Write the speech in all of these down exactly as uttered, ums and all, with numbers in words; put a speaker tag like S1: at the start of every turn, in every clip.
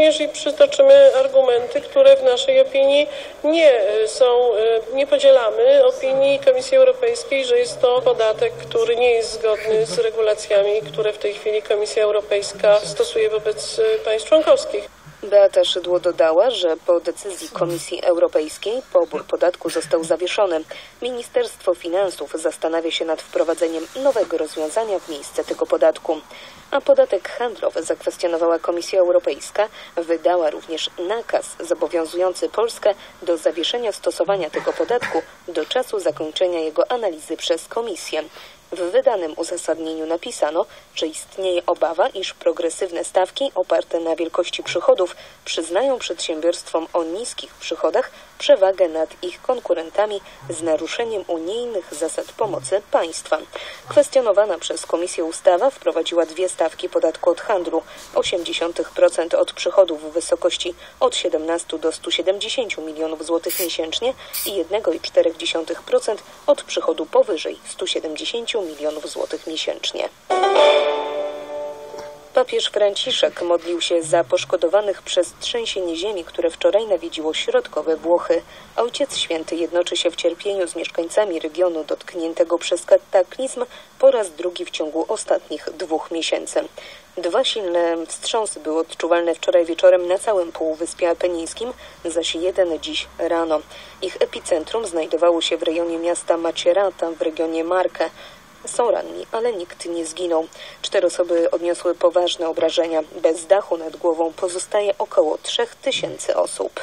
S1: również i przytoczymy argumenty, które w naszej opinii nie są, nie podzielamy opinii Komisji Europejskiej, że jest to podatek, który nie jest zgodny z regulacjami, które w tej chwili Komisja Europejska stosuje wobec państw członkowskich.
S2: Beata Szydło dodała, że po decyzji Komisji Europejskiej pobór podatku został zawieszony. Ministerstwo Finansów zastanawia się nad wprowadzeniem nowego rozwiązania w miejsce tego podatku. A podatek handlowy zakwestionowała Komisja Europejska, wydała również nakaz zobowiązujący Polskę do zawieszenia stosowania tego podatku do czasu zakończenia jego analizy przez Komisję. W wydanym uzasadnieniu napisano, że istnieje obawa, iż progresywne stawki oparte na wielkości przychodów przyznają przedsiębiorstwom o niskich przychodach przewagę nad ich konkurentami z naruszeniem unijnych zasad pomocy państwa. Kwestionowana przez Komisję ustawa wprowadziła dwie stawki podatku od handlu: osiemdziesiąt procent od przychodów w wysokości od siedemnastu do stu siedemdziesięciu milionów złotych miesięcznie i jeden przecinek cztery procent od przychodu powyżej stu siedemdziesięciu milionów złotych miesięcznie. Papież Franciszek modlił się za poszkodowanych przez trzęsienie ziemi, które wczoraj nawiedziło środkowe Włochy. Ojciec Święty jednoczy się w cierpieniu z mieszkańcami regionu dotkniętego przez kataklizm po raz drugi w ciągu ostatnich dwóch miesięcy. Dwa silne wstrząsy były odczuwalne wczoraj wieczorem na całym Półwyspie Apenińskim, zaś jeden dziś rano. Ich epicentrum znajdowało się w rejonie miasta Macerata w regionie Marche. Są ranni, ale nikt nie zginął. Cztery osoby odniosły poważne obrażenia. Bez dachu nad głową pozostaje około trzech tysięcy osób.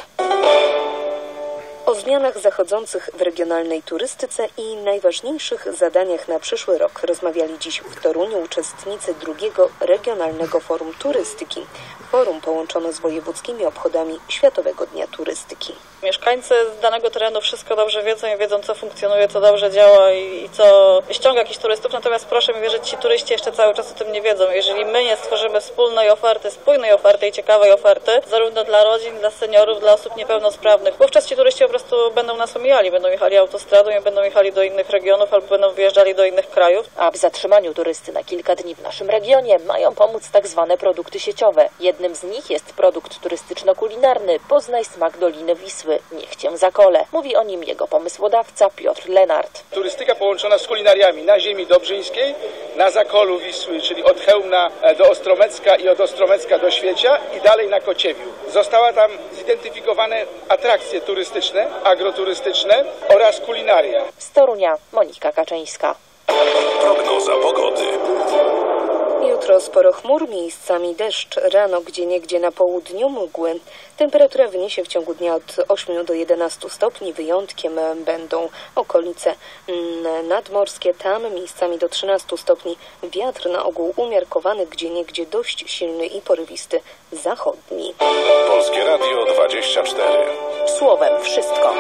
S2: O zmianach zachodzących w regionalnej turystyce i najważniejszych zadaniach na przyszły rok rozmawiali dziś w Toruniu uczestnicy drugiego Regionalnego Forum Turystyki. Forum połączono z wojewódzkimi obchodami Światowego Dnia Turystyki.
S3: Mieszkańcy z danego terenu wszystko dobrze wiedzą i wiedzą, co funkcjonuje, co dobrze działa i, i co ściąga jakichś turystów, natomiast proszę mi wierzyć, ci turyści jeszcze cały czas o tym nie wiedzą. Jeżeli my nie stworzymy wspólnej oferty, spójnej oferty i ciekawej oferty, zarówno dla rodzin, dla seniorów, dla osób niepełnosprawnych, wówczas ci turyści po prostu będą nas omijali, będą jechali autostradą i będą jechali do innych regionów albo będą wyjeżdżali do innych krajów.
S4: A w zatrzymaniu turysty na kilka dni w naszym regionie mają pomóc tak zwane produkty sieciowe. Jednym z nich jest produkt turystyczno-kulinarny Poznaj smak Doliny Wisły. Niech cię zakole. Mówi o nim jego pomysłodawca Piotr Lenart.
S5: Turystyka połączona z kulinariami na ziemi dobrzyńskiej, na zakolu Wisły, czyli od Chełmna do Ostromecka i od Ostromecka do Świecia i dalej na Kociewiu. Została tam zidentyfikowane atrakcje turystyczne, agroturystyczne oraz kulinaria.
S4: Z Torunia Monika Kaczyńska.
S6: Prognoza pogody.
S2: Jutro sporo chmur, miejscami deszcz, rano gdzieniegdzie na południu mgły. Temperatura wyniesie w ciągu dnia od ośmiu do jedenastu stopni, wyjątkiem będą okolice nadmorskie, tam miejscami do trzynastu stopni. Wiatr na ogół umiarkowany, gdzieniegdzie dość silny i porywisty zachodni.
S6: Polskie Radio dwadzieścia cztery.
S4: Słowem wszystko.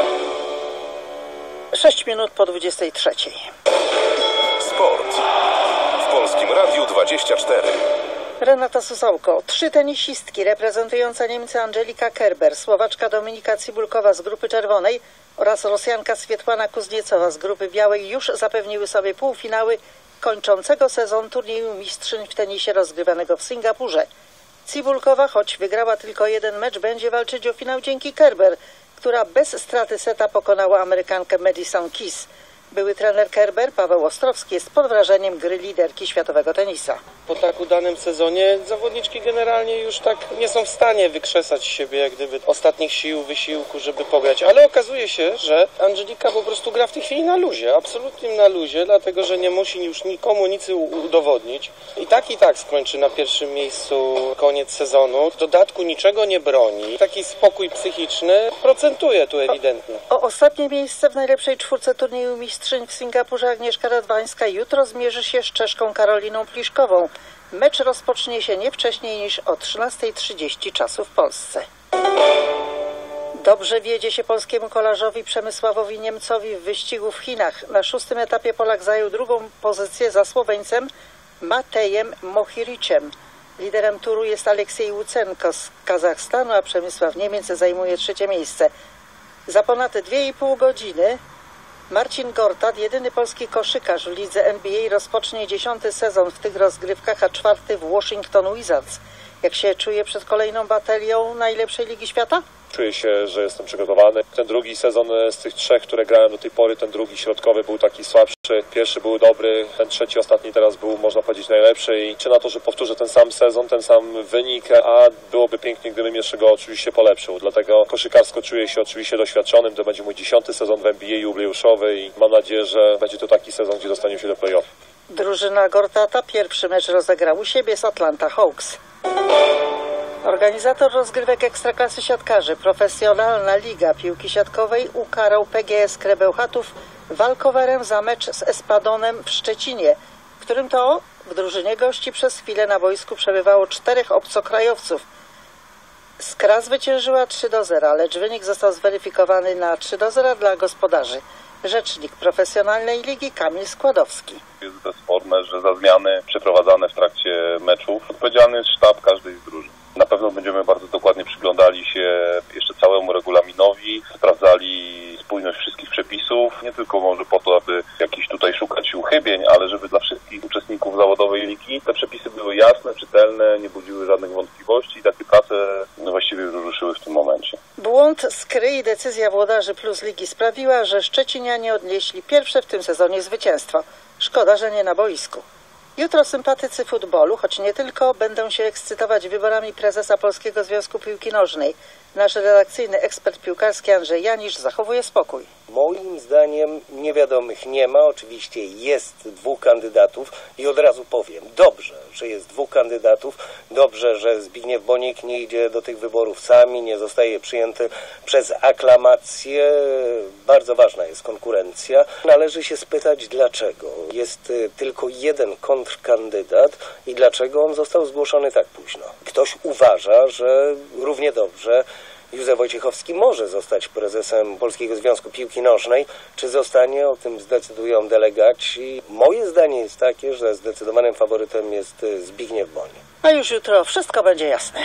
S7: Sześć minut po dwudziestej trzeciej.
S6: Sport. W Polskim Radiu dwadzieścia cztery.
S7: Renata Susałko. Trzy tenisistki reprezentujące Niemcy Angelika Kerber, Słowaczka Dominika Cibulkowa z grupy czerwonej oraz Rosjanka Swietłana Kuzniecowa z grupy białej już zapewniły sobie półfinały kończącego sezon turnieju mistrzyń w tenisie rozgrywanego w Singapurze. Cibulkowa, choć wygrała tylko jeden mecz, będzie walczyć o finał dzięki Kerber, która bez straty seta pokonała Amerykankę Madison Keys. Były trener Kerber, Paweł Ostrowski, jest pod wrażeniem gry liderki światowego tenisa.
S8: Po tak udanym sezonie zawodniczki generalnie już tak nie są w stanie wykrzesać siebie jak gdyby ostatnich sił, wysiłku, żeby pograć. Ale okazuje się, że Angelika po prostu gra w tej chwili na luzie, absolutnym na luzie, dlatego że nie musi już nikomu nic udowodnić. I tak i tak skończy na pierwszym miejscu koniec sezonu. W dodatku niczego nie broni. Taki spokój psychiczny procentuje tu ewidentnie.
S7: O, o ostatnie miejsce w najlepszej czwórce turnieju mistrzyń w Singapurze Agnieszka Radwańska jutro zmierzy się z Czeszką Karoliną Pliszkową. Mecz rozpocznie się nie wcześniej niż o trzynastej trzydzieści czasu w Polsce. Dobrze wiedzie się polskiemu kolarzowi Przemysławowi Niemcowi w wyścigu w Chinach. Na szóstym etapie Polak zajął drugą pozycję za Słoweńcem Matejem Mohiricem. Liderem turu jest Aleksiej Łucenko z Kazachstanu, a Przemysław Niemiec zajmuje trzecie miejsce. Za ponad dwie i pół godziny Marcin Gortat, jedyny polski koszykarz w lidze N B A, rozpocznie dziesiąty sezon w tych rozgrywkach, a czwarty w Washington Wizards. Jak się czuje przed kolejną batalią najlepszej Ligi Świata?
S9: Czuję się, że jestem przygotowany. Ten drugi sezon z tych trzech, które grałem do tej pory, ten drugi środkowy był taki słabszy. Pierwszy był dobry, ten trzeci, ostatni teraz był, można powiedzieć, najlepszy. I liczę na to, że powtórzę ten sam sezon, ten sam wynik, a byłoby pięknie, gdybym jeszcze go oczywiście polepszył. Dlatego koszykarsko czuję się oczywiście doświadczonym. To będzie mój dziesiąty sezon w N B A jubileuszowy i mam nadzieję, że będzie to taki sezon, gdzie dostaniemy się do play-off.
S7: Drużyna Gortata pierwszy mecz rozegrał u siebie z Atlanta Hawks. Organizator rozgrywek Ekstraklasy Siatkarzy, Profesjonalna Liga Piłki Siatkowej, ukarał P G S Krebełchatów walkowerem za mecz z Espadonem w Szczecinie, w którym to w drużynie gości przez chwilę na boisku przebywało czterech obcokrajowców. Skra zwyciężyła trzy do zera, lecz wynik został zweryfikowany na trzy do zera dla gospodarzy. Rzecznik Profesjonalnej Ligi Kamil Składowski.
S10: Jest bezsporne, że za zmiany przeprowadzane w trakcie meczów odpowiedzialny jest sztab każdej z drużyn. Na pewno będziemy bardzo dokładnie przyglądali się jeszcze całemu regulaminowi, sprawdzali spójność wszystkich przepisów, nie tylko może po to, aby jakiś tutaj szukać uchybień, ale żeby dla wszystkich uczestników zawodowej ligi te przepisy były jasne, czytelne, nie budziły żadnych wątpliwości i takie prace no, właściwie już ruszyły w tym momencie.
S7: Błąd Skry i decyzja włodarzy plus ligi sprawiła, że Szczecinianie odnieśli pierwsze w tym sezonie zwycięstwo. Szkoda, że nie na boisku. Jutro sympatycy futbolu, choć nie tylko, będą się ekscytować wyborami prezesa Polskiego Związku Piłki Nożnej. Nasz redakcyjny ekspert piłkarski Andrzej Janisz zachowuje spokój.
S11: Moim zdaniem niewiadomych nie ma. Oczywiście jest dwóch kandydatów i od razu powiem, dobrze, że jest dwóch kandydatów, dobrze, że Zbigniew Bonik nie idzie do tych wyborów sami, nie zostaje przyjęty przez aklamację. Bardzo ważna jest konkurencja. Należy się spytać, dlaczego jest tylko jeden kontrkandydat i dlaczego on został zgłoszony tak późno. Ktoś uważa, że równie dobrze Józef Wojciechowski może zostać prezesem Polskiego Związku Piłki Nożnej. Czy zostanie, o tym zdecydują delegaci. Moje zdanie jest takie, że zdecydowanym faworytem jest Zbigniew Bonik.
S7: A już jutro wszystko będzie jasne.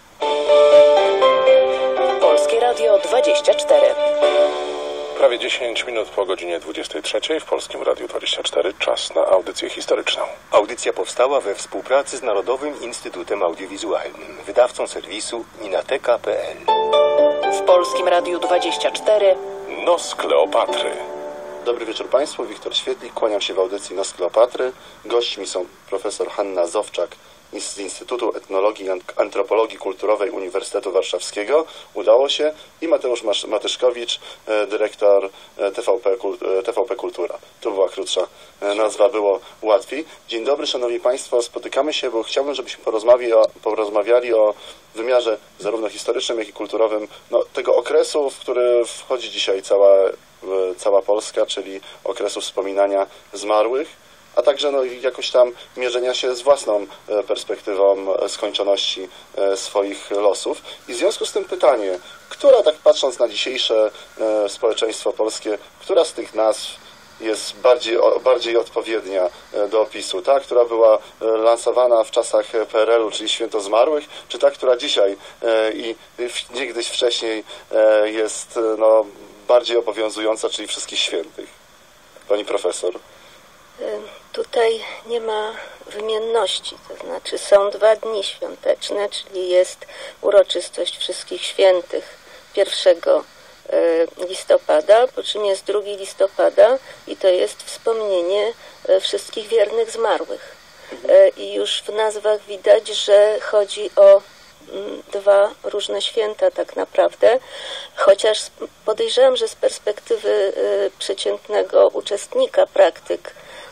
S4: Polskie Radio dwadzieścia cztery.
S6: Prawie dziesięć minut po godzinie dwudziestej trzeciej w Polskim Radiu dwadzieścia cztery. Czas na audycję historyczną.
S12: Audycja powstała we współpracy z Narodowym Instytutem Audiowizualnym, wydawcą serwisu Ninateka kropka p l.
S4: W Polskim Radiu dwadzieścia cztery.
S6: Nos Kleopatry.
S13: Dobry wieczór Państwu, Wiktor Świetlik, kłaniam się w audycji Nos Kleopatry. Gośćmi są profesor Hanna Zowczak z Instytutu Etnologii i Antropologii Kulturowej Uniwersytetu Warszawskiego. Udało się. I Mateusz Matyszkowicz, dyrektor T V P, T V P Kultura. Tu była krótsza nazwa, było łatwiej. Dzień dobry, Szanowni Państwo. Spotykamy się, bo chciałbym, żebyśmy porozmawiali o, porozmawiali o wymiarze zarówno historycznym, jak i kulturowym no, tego okresu, w który wchodzi dzisiaj cała, cała Polska, czyli okresu wspominania zmarłych, a także no, jakoś tam mierzenia się z własną perspektywą skończoności swoich losów. I w związku z tym pytanie, która, tak patrząc na dzisiejsze społeczeństwo polskie, która z tych nazw jest bardziej, bardziej odpowiednia do opisu? Ta, która była lansowana w czasach P R L u, czyli Święto Zmarłych, czy ta, która dzisiaj i niegdyś wcześniej jest no, bardziej obowiązująca, czyli Wszystkich Świętych? Pani profesor.
S14: Tutaj nie ma wymienności, to znaczy są dwa dni świąteczne, czyli jest uroczystość Wszystkich Świętych pierwszego listopada, po czym jest drugi listopada i to jest wspomnienie wszystkich wiernych zmarłych. I już w nazwach widać, że chodzi o dwa różne święta tak naprawdę, chociaż podejrzewam, że z perspektywy przeciętnego uczestnika praktyk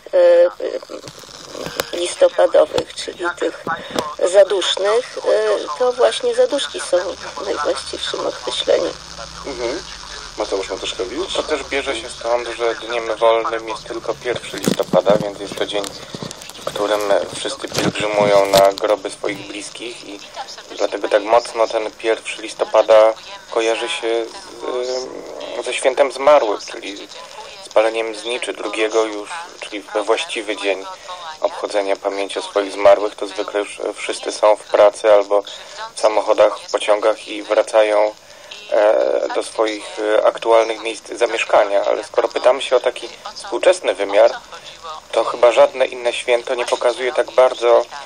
S14: listopadowych, czyli tych zadusznych, to właśnie zaduszki są najwłaściwszym określeniem.
S13: Mhm. Mateusz Matyszkowicz.
S15: To też bierze się stąd, że dniem wolnym jest tylko pierwszego listopada, więc jest to dzień, w którym wszyscy pielgrzymują na groby swoich bliskich i dlatego tak mocno ten pierwszego listopada kojarzy się z, ze świętem zmarłych, czyli paleniem zniczy drugiego już, czyli we właściwy dzień obchodzenia pamięci o swoich zmarłych, to zwykle już wszyscy są w pracy albo w samochodach, w pociągach i wracają e, do swoich aktualnych miejsc zamieszkania. Ale skoro pytamy się o taki współczesny wymiar, to chyba żadne inne święto nie pokazuje tak bardzo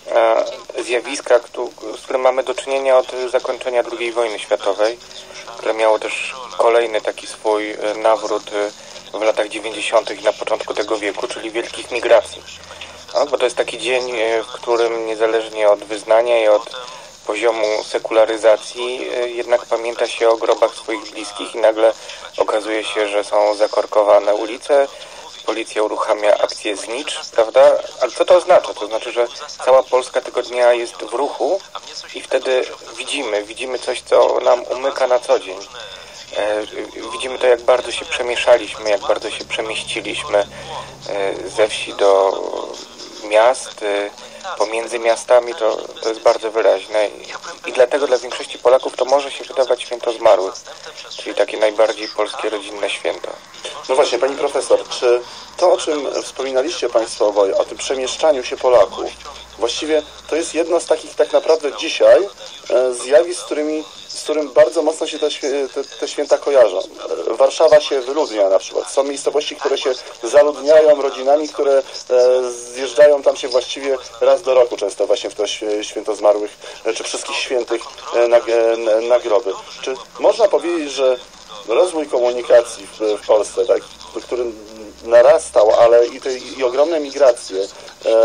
S15: zjawiska, z którym mamy do czynienia od zakończenia drugiej wojny światowej, które miało też kolejny taki swój nawrót w latach dziewięćdziesiątych i na początku tego wieku, czyli wielkich migracji. No, bo to jest taki dzień, w którym niezależnie od wyznania i od poziomu sekularyzacji jednak pamięta się o grobach swoich bliskich i nagle okazuje się, że są zakorkowane ulice, policja uruchamia akcję Znicz, prawda? Ale co to oznacza? To znaczy, że cała Polska tego dnia jest w ruchu i wtedy widzimy, widzimy coś, co nam umyka na co dzień. E, widzimy to, jak bardzo się przemieszaliśmy, jak bardzo się przemieściliśmy e, ze wsi do miast, e, pomiędzy miastami, to, to jest bardzo wyraźne I, i dlatego dla większości Polaków to może się wydawać święto zmarłych, czyli takie najbardziej polskie rodzinne święto.
S13: No właśnie, pani profesor, czy to, o czym wspominaliście państwo oboje, o tym przemieszczaniu się Polaków, właściwie to jest jedno z takich tak naprawdę dzisiaj e, zjawisk, z którymi z którym bardzo mocno się te, te, te święta kojarzą. Warszawa się wyludnia na przykład. Są miejscowości, które się zaludniają rodzinami, które e, zjeżdżają tam się właściwie raz do roku, często właśnie w to święto zmarłych, e, czy wszystkich świętych e, na, e, na groby. Czy można powiedzieć, że rozwój komunikacji w, w Polsce, tak, który narastał, ale i, te, i ogromne migracje e,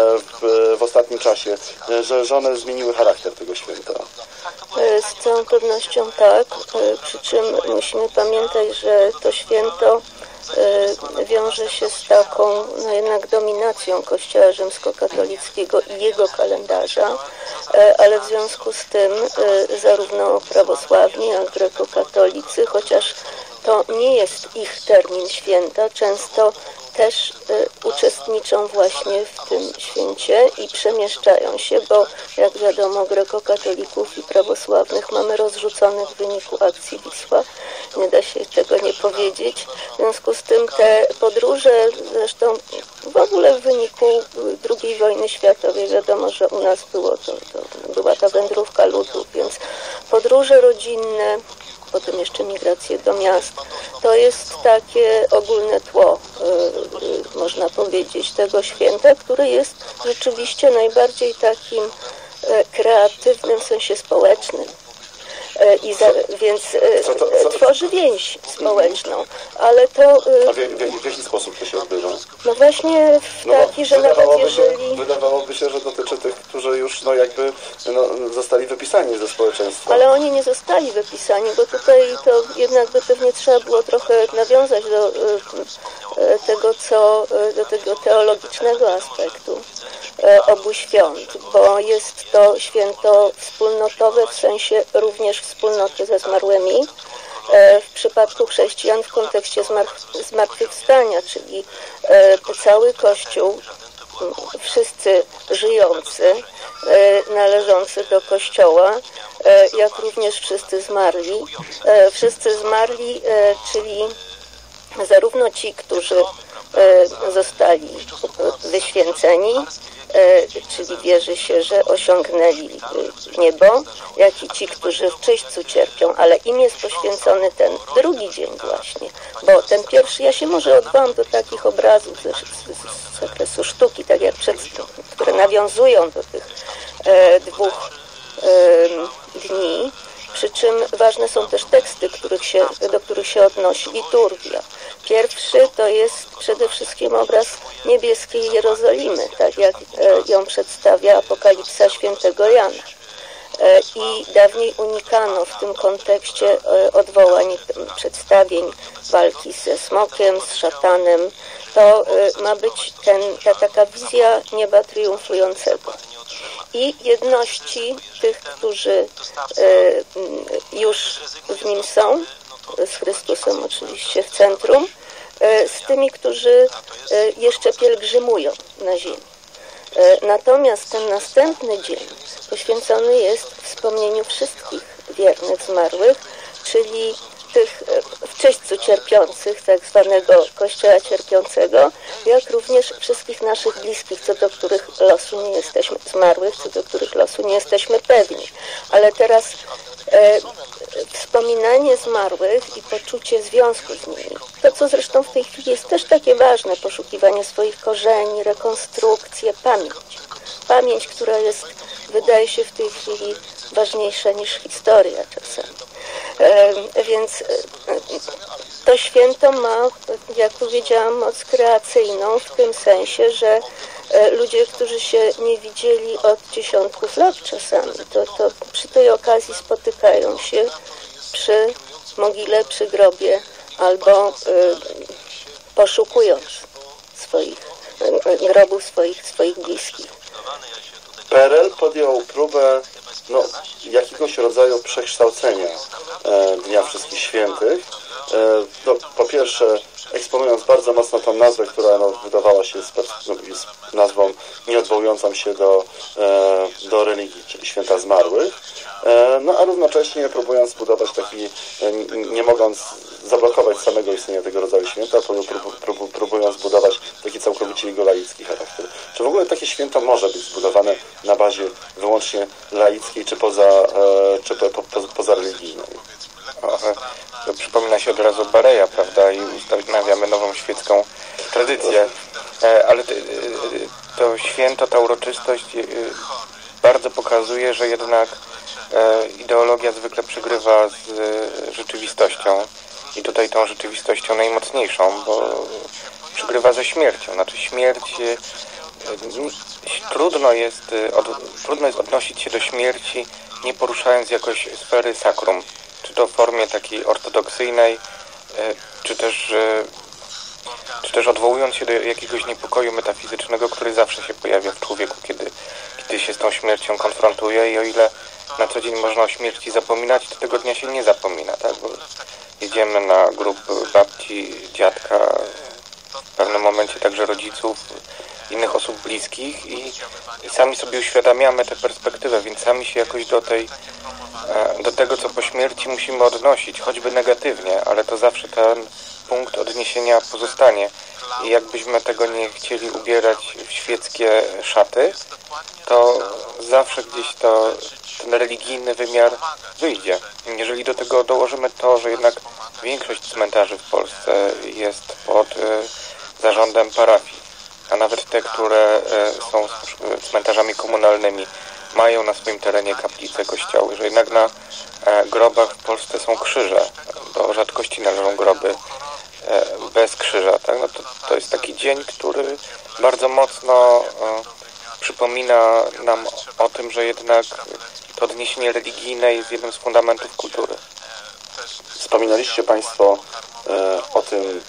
S13: w, w ostatnim czasie, e, że, że one zmieniły charakter tego święta?
S14: Z całą pewnością tak, przy czym musimy pamiętać, że to święto wiąże się z taką no jednak dominacją Kościoła rzymskokatolickiego i jego kalendarza, ale w związku z tym zarówno prawosławni, jak i grekokatolicy, chociaż to nie jest ich termin święta, często też y, uczestniczą właśnie w tym święcie i przemieszczają się, bo jak wiadomo grekokatolików i prawosławnych mamy rozrzuconych w wyniku akcji Wisła. Nie da się tego nie powiedzieć. W związku z tym te podróże, zresztą w ogóle w wyniku drugiej wojny światowej, wiadomo, że u nas było to, to była ta wędrówka ludów, więc podróże rodzinne, potem jeszcze migracje do miast. To jest takie ogólne tło, yy, można powiedzieć, tego święta, które jest rzeczywiście najbardziej takim yy, kreatywnym, w sensie społecznym. I za, więc co to, co? tworzy więź społeczną, ale to...
S13: A w, w, w jaki sposób to się odbywa?
S14: No właśnie w
S13: no
S14: taki, że nawet jeżeli...
S13: Się, wydawałoby się, że dotyczy tych, którzy już no jakby no, zostali wypisani ze społeczeństwa.
S14: Ale oni nie zostali wypisani, bo tutaj to jednak by pewnie trzeba było trochę nawiązać do y, y, tego, co, y, do tego teologicznego aspektu y, obu świąt, bo jest to święto wspólnotowe, w sensie również wspólnoty ze zmarłymi. W przypadku chrześcijan w kontekście zmartwychwstania, czyli cały Kościół, wszyscy żyjący, należący do Kościoła, jak również wszyscy zmarli. Wszyscy zmarli, czyli zarówno ci, którzy zostali wyświęceni, czyli wierzy się, że osiągnęli niebo, jak i ci, którzy w czyśćcu cierpią, ale im jest poświęcony ten drugi dzień właśnie, bo ten pierwszy, ja się może odwołam do takich obrazów z, z, z zakresu sztuki, tak jak przed, które nawiązują do tych e, dwóch e, dni, przy czym ważne są też teksty, których się, do których się odnosi liturgia. Pierwszy to jest przede wszystkim obraz niebieskiej Jerozolimy, tak jak ją przedstawia Apokalipsa świętego Jana. I dawniej unikano w tym kontekście odwołań, przedstawień walki ze smokiem, z szatanem. To ma być ten, ta taka wizja nieba triumfującego i jedności tych, którzy już w nim są, z Chrystusem oczywiście w centrum, z tymi, którzy jeszcze pielgrzymują na ziemi. Natomiast ten następny dzień poświęcony jest wspomnieniu wszystkich wiernych zmarłych, czyli tych w czyśćcu cierpiących, tak zwanego Kościoła cierpiącego, jak również wszystkich naszych bliskich, co do których losu nie jesteśmy zmarłych, co do których losu nie jesteśmy pewni. Ale teraz e, wspominanie zmarłych i poczucie związku z nimi, to co zresztą w tej chwili jest też takie ważne, poszukiwanie swoich korzeni, rekonstrukcje, pamięć. pamięć, która jest, wydaje się w tej chwili ważniejsza niż historia czasami. E, więc e, to święto ma, jak powiedziałam, moc kreacyjną w tym sensie, że e, ludzie, którzy się nie widzieli od dziesiątków lat czasami, to, to przy tej okazji spotykają się przy mogile, przy grobie albo e, poszukując swoich e, grobów swoich, swoich bliskich.
S13: P R L podjął próbę no, jakiegoś rodzaju przekształcenia e, Dnia Wszystkich Świętych. E, no, po pierwsze, eksponując bardzo mocno tą nazwę, która no, wydawała się z, no, jest nazwą nieodwołującą się do, e, do religii, czyli Święta Zmarłych, e, no a równocześnie próbując zbudować taki, e, nie mogąc zablokować samego istnienia tego rodzaju święta, prób, prób, próbując zbudować taki całkowicie jego laicki charakter. Czy w ogóle takie święto może być zbudowane na bazie wyłącznie laickiej, czy poza, e, czy po, po, poza religijnej?
S15: O, to przypomina się od razu Bareja, prawda, i ustanawiamy nową świecką tradycję. E, ale to, to święto, ta uroczystość e, bardzo pokazuje, że jednak e, ideologia zwykle przegrywa z e, rzeczywistością. I tutaj tą rzeczywistością najmocniejszą, bo przegrywa ze śmiercią. Znaczy śmierć, e, trudno jest, od, trudno jest odnosić się do śmierci, nie poruszając jakoś sfery sakrum. Czy to w formie takiej ortodoksyjnej, czy też, czy też odwołując się do jakiegoś niepokoju metafizycznego, który zawsze się pojawia w człowieku, kiedy, kiedy się z tą śmiercią konfrontuje i o ile na co dzień można o śmierci zapominać, to tego dnia się nie zapomina, tak? Bo jedziemy na grób babci, dziadka, w pewnym momencie także rodziców, innych osób bliskich i, i sami sobie uświadamiamy tę perspektywę, więc sami się jakoś do tej do tego, co po śmierci musimy odnosić, choćby negatywnie, ale to zawsze ten punkt odniesienia pozostanie. I jakbyśmy tego nie chcieli ubierać w świeckie szaty, to zawsze gdzieś to, ten religijny wymiar wyjdzie. Jeżeli do tego dołożymy to, że jednak większość cmentarzy w Polsce jest pod zarządem parafii, a nawet te, które są cmentarzami komunalnymi, mają na swoim terenie kaplice, kościoły, że jednak na e, grobach w Polsce są krzyże. Do rzadkości należą groby e, bez krzyża. Tak? No to, to jest taki dzień, który bardzo mocno e, przypomina nam o tym, że jednak to odniesienie religijne jest jednym z fundamentów kultury.
S13: Wspominaliście Państwo e, o tym,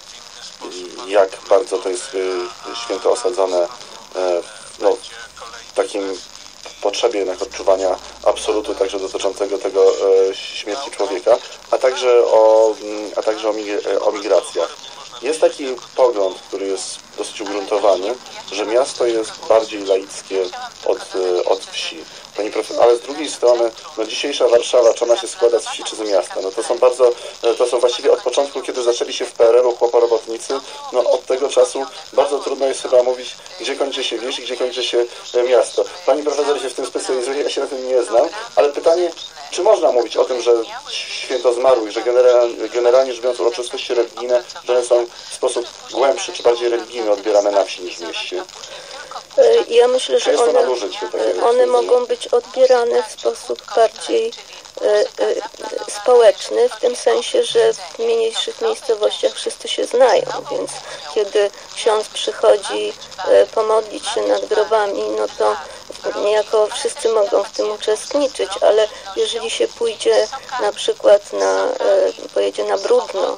S13: jak bardzo to jest e, święto osadzone e, no, w takim potrzebie jednak odczuwania absolutu, także dotyczącego tego e, śmierci człowieka, a także o, a także o, mig o migracjach. Jest taki pogląd, który jest dosyć ugruntowany, że miasto jest bardziej laickie od, e, od wsi. Pani profesor, ale z drugiej strony, no dzisiejsza Warszawa, czy ona się składa z wsi czy z miasta? No to są bardzo, to są właściwie od początku, kiedy zaczęli się w P R L u chłoporobotnicy, no od tego czasu bardzo trudno jest chyba mówić, gdzie kończy się wieś i gdzie kończy się miasto. Pani profesor się w tym specjalizuje, ja się na tym nie znam, ale pytanie, czy można mówić o tym, że święto zmarłych, że generalnie, generalnie rzecz biorąc uroczystości religijne, że one są w sposób głębszy czy bardziej religijny odbierane na wsi niż w mieście?
S14: Ja myślę, że one, one mogą być odbierane w sposób bardziej e, e, społeczny, w tym sensie, że w mniejszych miejscowościach wszyscy się znają, więc kiedy ksiądz przychodzi e, pomodlić się nad grobami, no to niejako wszyscy mogą w tym uczestniczyć, ale jeżeli się pójdzie na przykład na, e, pojedzie na Brudno,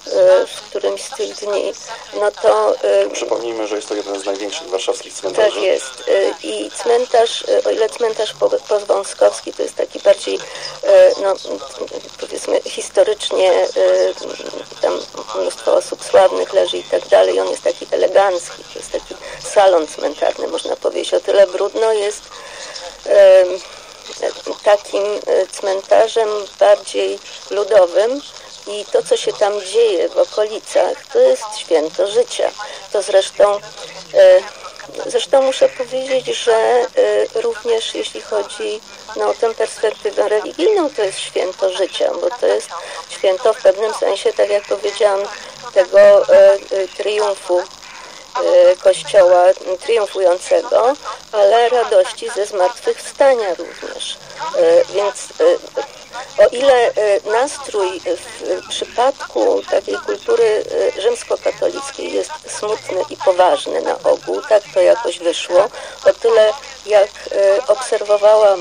S14: w którymś z tych dni, no to...
S13: Przypomnijmy, że jest to jeden z największych warszawskich cmentarzy.
S14: Tak jest. I cmentarz, o ile cmentarz Powązkowski to jest taki bardziej, no powiedzmy historycznie, tam mnóstwo osób sławnych leży i tak dalej, on jest taki elegancki, to jest taki salon cmentarny, można powiedzieć. O tyle Brudno jest takim cmentarzem bardziej ludowym, i to, co się tam dzieje w okolicach, to jest święto życia. To zresztą, e, zresztą muszę powiedzieć, że e, również jeśli chodzi no, o tę perspektywę religijną, to jest święto życia, bo to jest święto w pewnym sensie, tak jak powiedziałam, tego e, e, triumfu Kościoła triumfującego, ale radości ze zmartwychwstania również. Więc o ile nastrój w przypadku takiej kultury rzymskokatolickiej jest smutny i poważny na ogół, tak to jakoś wyszło, o tyle jak obserwowałam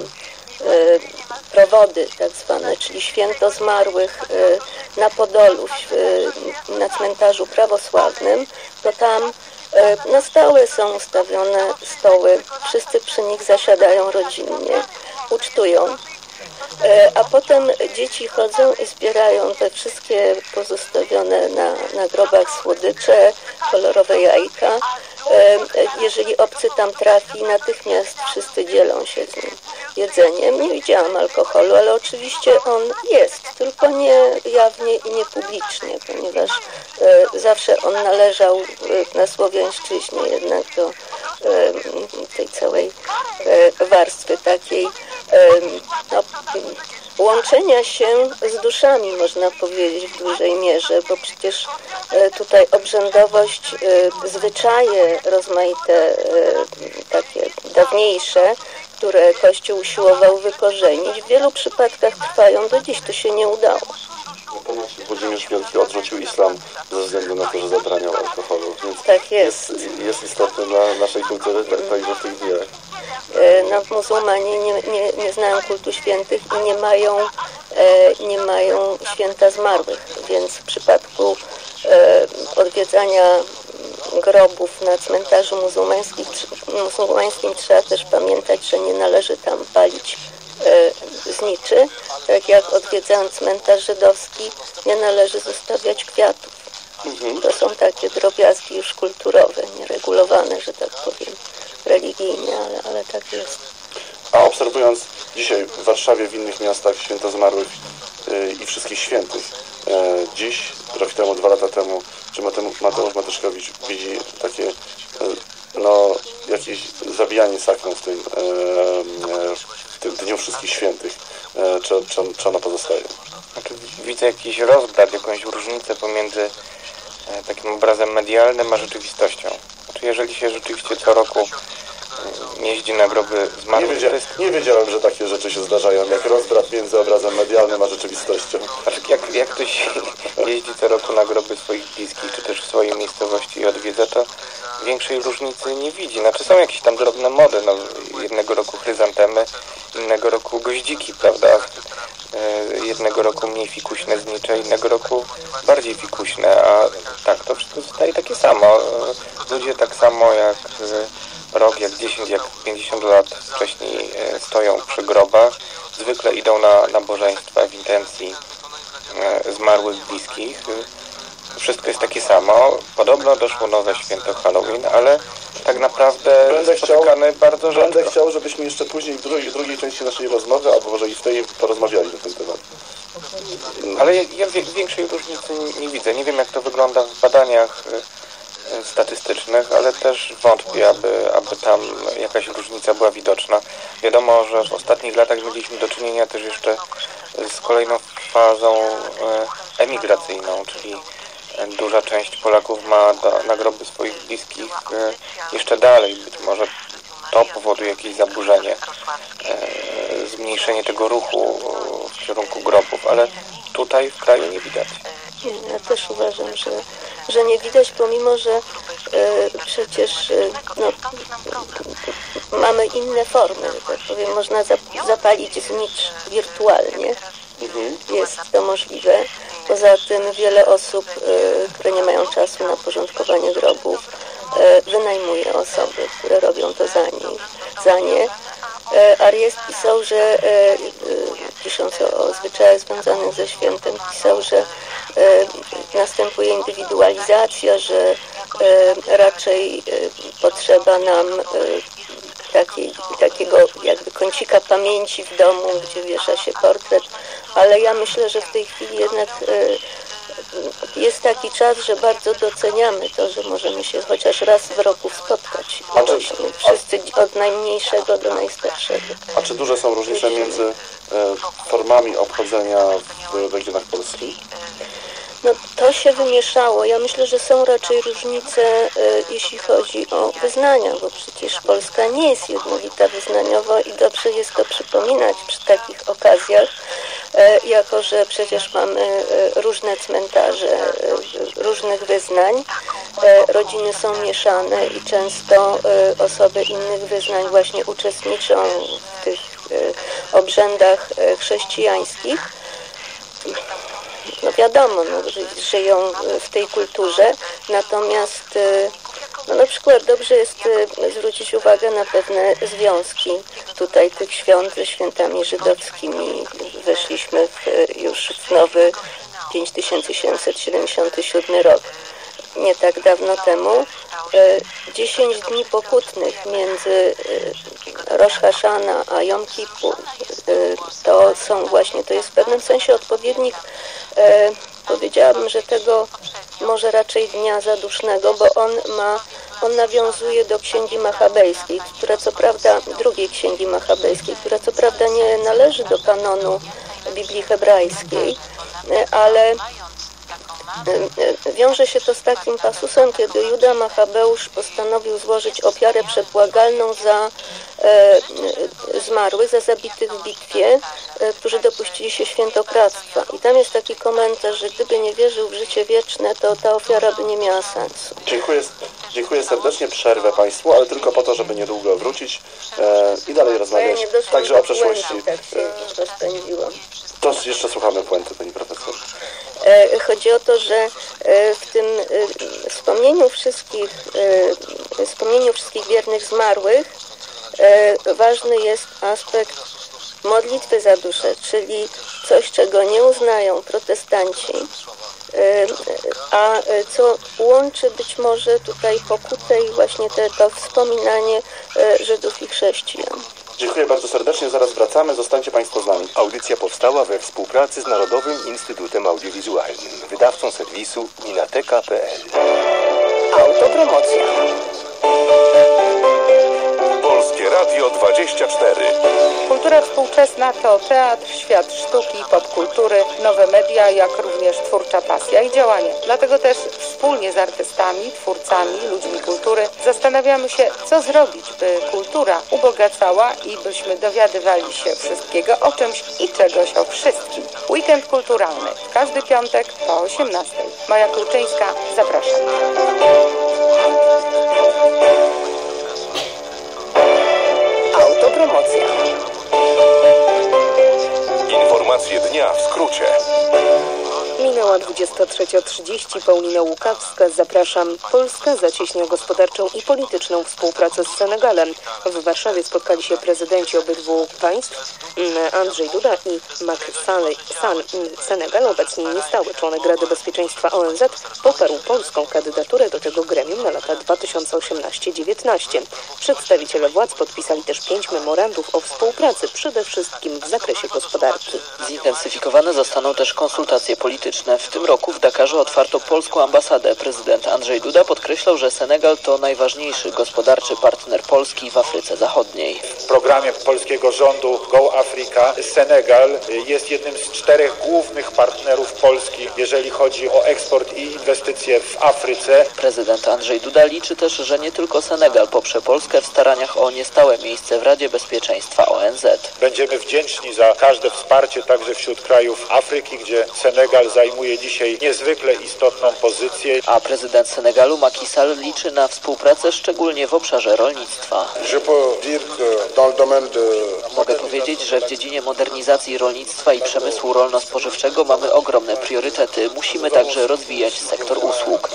S14: prowody tak zwane, czyli święto zmarłych na Podolu, na cmentarzu prawosławnym, to tam na stałe są ustawione stoły, wszyscy przy nich zasiadają rodzinnie, ucztują, a potem dzieci chodzą i zbierają te wszystkie pozostawione na, na grobach słodycze, kolorowe jajka. Jeżeli obcy tam trafi, natychmiast wszyscy dzielą się z nim jedzeniem. Nie widziałam alkoholu, ale oczywiście on jest, tylko nie jawnie i nie publicznie, ponieważ e, zawsze on należał e, na Słowiańszczyźnie jednak do e, tej całej e, warstwy takiej e, no, łączenia się z duszami, można powiedzieć, w dużej mierze, bo przecież e, tutaj obrzędowość, e, zwyczaje rozmaite, e, takie dawniejsze, które Kościół usiłował wykorzenić, w wielu przypadkach trwają do dziś. To się nie udało.
S13: Ponoć Włodzimierz Wielki odrzucił islam ze względu na to, że zabraniał alkoholu. Więc
S14: tak jest.
S13: Jest, jest istotny dla naszej kultury, także w tych dniach.
S14: No, muzułmanie nie, nie, nie znają kultu świętych i nie mają, e, nie mają święta zmarłych, więc w przypadku e, odwiedzania grobów na cmentarzu muzułmańskim, muzułmańskim trzeba też pamiętać, że nie należy tam palić e, zniczy, tak jak odwiedzając cmentarz żydowski nie należy zostawiać kwiatów. Mhm. To są takie drobiazgi już kulturowe, nieregulowane, że tak powiem, religijnie, ale, ale tak jest.
S13: A obserwując dzisiaj w Warszawie, w innych miastach święto zmarłych yy, i wszystkich świętych, yy, dziś, rok temu, dwa lata temu, czy Mateusz Matuszkiewicz widzi takie, yy, no, jakieś zabijanie sakrą w tym, yy, w tym Dniu Wszystkich Świętych, yy, czy, czy, czy ono pozostaje?
S15: Znaczy, widzę jakiś rozbrat, jakąś różnicę pomiędzy takim obrazem medialnym a rzeczywistością. Znaczy, jeżeli się rzeczywiście co roku jeździ na groby zmarłych...
S13: Nie, wiedzia
S15: jest...
S13: nie wiedziałem, że takie rzeczy się zdarzają, jak rozbrat między obrazem medialnym a rzeczywistością.
S15: Znaczy, jak, jak ktoś jeździ co roku na groby swoich bliskich, czy też w swojej miejscowości i odwiedza, to większej różnicy nie widzi. Znaczy, są jakieś tam drobne mody, no, jednego roku chryzantemy, innego roku goździki, prawda? Jednego roku mniej fikuśne znicze, innego roku bardziej fikuśne, a tak, to wszystko zostaje takie samo. Ludzie tak samo jak rok, jak dziesięć, jak pięćdziesiąt lat wcześniej stoją przy grobach, zwykle idą na nabożeństwa w intencji zmarłych bliskich. Wszystko jest takie samo. Podobno doszło nowe święto Halloween, ale tak naprawdę
S13: będę
S15: spotykane
S13: chciał,
S15: bardzo rzadko.
S13: Będę chciał, żebyśmy jeszcze później w drugiej, drugiej części naszej rozmowy, albo może i w tej porozmawiali na ten temat.
S15: Ale ja, ja większej różnicy nie, nie widzę. Nie wiem, jak to wygląda w badaniach statystycznych, ale też wątpię, aby, aby tam jakaś różnica była widoczna. Wiadomo, że w ostatnich latach mieliśmy do czynienia też jeszcze z kolejną fazą emigracyjną, czyli duża część Polaków ma do, na groby swoich bliskich e, jeszcze dalej. Być może to powoduje jakieś zaburzenie, e, zmniejszenie tego ruchu w kierunku grobów, ale tutaj w kraju nie widać.
S14: Ja też uważam, że, że nie widać, pomimo że e, przecież e, no, mamy inne formy, że tak powiem, można zapalić znicz wirtualnie. Jest to możliwe. Poza tym wiele osób, y, które nie mają czasu na porządkowanie grobów, y, wynajmuje osoby, które robią to za, nie, za nie. Y, Arias pisał, że y, y, pisząc o, o zwyczajach związanych ze świętem, pisał, że y, następuje indywidualizacja, że y, raczej y, potrzeba nam y, Takiej, takiego jakby kącika pamięci w domu, gdzie wiesza się portret, ale ja myślę, że w tej chwili jednak y, jest taki czas, że bardzo doceniamy to, że możemy się chociaż raz w roku spotkać.
S13: A czy,
S14: wszyscy od najmniejszego do najstarszego.
S13: A czy duże są różnice między y, formami obchodzenia w regionach polskich?
S14: No to się wymieszało. Ja myślę, że są raczej różnice, e, jeśli chodzi o wyznania, bo przecież Polska nie jest jednolita wyznaniowo i dobrze jest to przypominać przy takich okazjach, e, jako że przecież mamy e, różne cmentarze e, różnych wyznań. E, rodziny są mieszane i często e, osoby innych wyznań właśnie uczestniczą w tych e, obrzędach e, chrześcijańskich. No wiadomo, no, że żyją w tej kulturze, natomiast no, na przykład dobrze jest zwrócić uwagę na pewne związki tutaj tych świąt ze świętami żydowskimi. Weszliśmy w, już w nowy pięć tysięcy siedemset siedemdziesiąty siódmy rok. Nie tak dawno temu, dziesięć dni pokutnych między Rosh Hashana a Jom Kippur, to są właśnie, to jest w pewnym sensie odpowiednik, powiedziałabym, że tego może raczej Dnia Zadusznego, bo on ma, on nawiązuje do Księgi Machabejskiej, która co prawda, drugiej Księgi Machabejskiej, która co prawda nie należy do kanonu Biblii hebrajskiej, ale wiąże się to z takim pasusem, kiedy Juda Machabeusz postanowił złożyć ofiarę przebłagalną za e, zmarłych, za zabitych w bitwie, e, którzy dopuścili się świętokradztwa. I tam jest taki komentarz, że gdyby nie wierzył w życie wieczne, to ta ofiara by nie miała sensu.
S13: Dziękuję, dziękuję serdecznie, przerwę Państwu, ale tylko po to, żeby niedługo wrócić e, i dalej rozmawiać
S14: Ja
S13: także o przeszłości.
S14: Tak się rozpędziłam.
S13: To jeszcze słuchamy puenty, Pani Profesor.
S14: Chodzi o to, że w tym wspomnieniu wszystkich, wspomnieniu wszystkich wiernych zmarłych ważny jest aspekt modlitwy za duszę, czyli coś, czego nie uznają protestanci, a co łączy być może tutaj pokutę i właśnie te, to wspominanie Żydów i chrześcijan.
S13: Dziękuję bardzo serdecznie, zaraz wracamy, zostańcie Państwo z nami.
S12: Audycja powstała we współpracy z Narodowym Instytutem Audiowizualnym, wydawcą serwisu minateka kropka p l.
S16: Autopromocja.
S6: Polskie Radio dwadzieścia cztery.
S16: Kultura współczesna to teatr, świat sztuki, popkultury, nowe media, jak również twórcza pasja i działanie. Dlatego też wspólnie z artystami, twórcami, ludźmi kultury zastanawiamy się, co zrobić, by kultura ubogacała i byśmy dowiadywali się wszystkiego o czymś i czegoś o wszystkim. Weekend kulturalny. Każdy piątek po osiemnastej. Maja Kluczyńska, zapraszam. Autopromocja.
S6: Informacje dnia w skrócie.
S2: Minęła dwudziesta trzecia trzydzieści. Paulina Łukawska, zapraszam. Polska zacieśnia gospodarczą i polityczną współpracę z Senegalem. W Warszawie spotkali się prezydenci obydwu państw, Andrzej Duda i Macky Sall. Senegal, obecnie niestały członek Rady Bezpieczeństwa O N Z, poparł polską kandydaturę do tego gremium na lata dwa tysiące osiemnaście do dziewiętnaście. Przedstawiciele władz podpisali też pięć memorandów o współpracy, przede wszystkim w zakresie gospodarki.
S17: Zintensyfikowane zostaną też konsultacje polityczne. W tym roku w Dakarze otwarto polską ambasadę. Prezydent Andrzej Duda podkreślał, że Senegal to najważniejszy gospodarczy partner Polski w Afryce Zachodniej.
S18: W programie polskiego rządu Go Africa Senegal jest jednym z czterech głównych partnerów Polski, jeżeli chodzi o eksport i inwestycje w Afryce.
S17: Prezydent Andrzej Duda liczy też, że nie tylko Senegal poprze Polskę w staraniach o niestałe miejsce w Radzie Bezpieczeństwa O N Z.
S18: Będziemy wdzięczni za każde wsparcie także wśród krajów Afryki, gdzie Senegal zajmuje dzisiaj niezwykle istotną pozycję.
S17: A prezydent Senegalu Macky Sall liczy na współpracę szczególnie w obszarze rolnictwa. Mogę powiedzieć, że w dziedzinie modernizacji rolnictwa i przemysłu rolno-spożywczego mamy ogromne priorytety. Musimy także rozwijać sektor usług.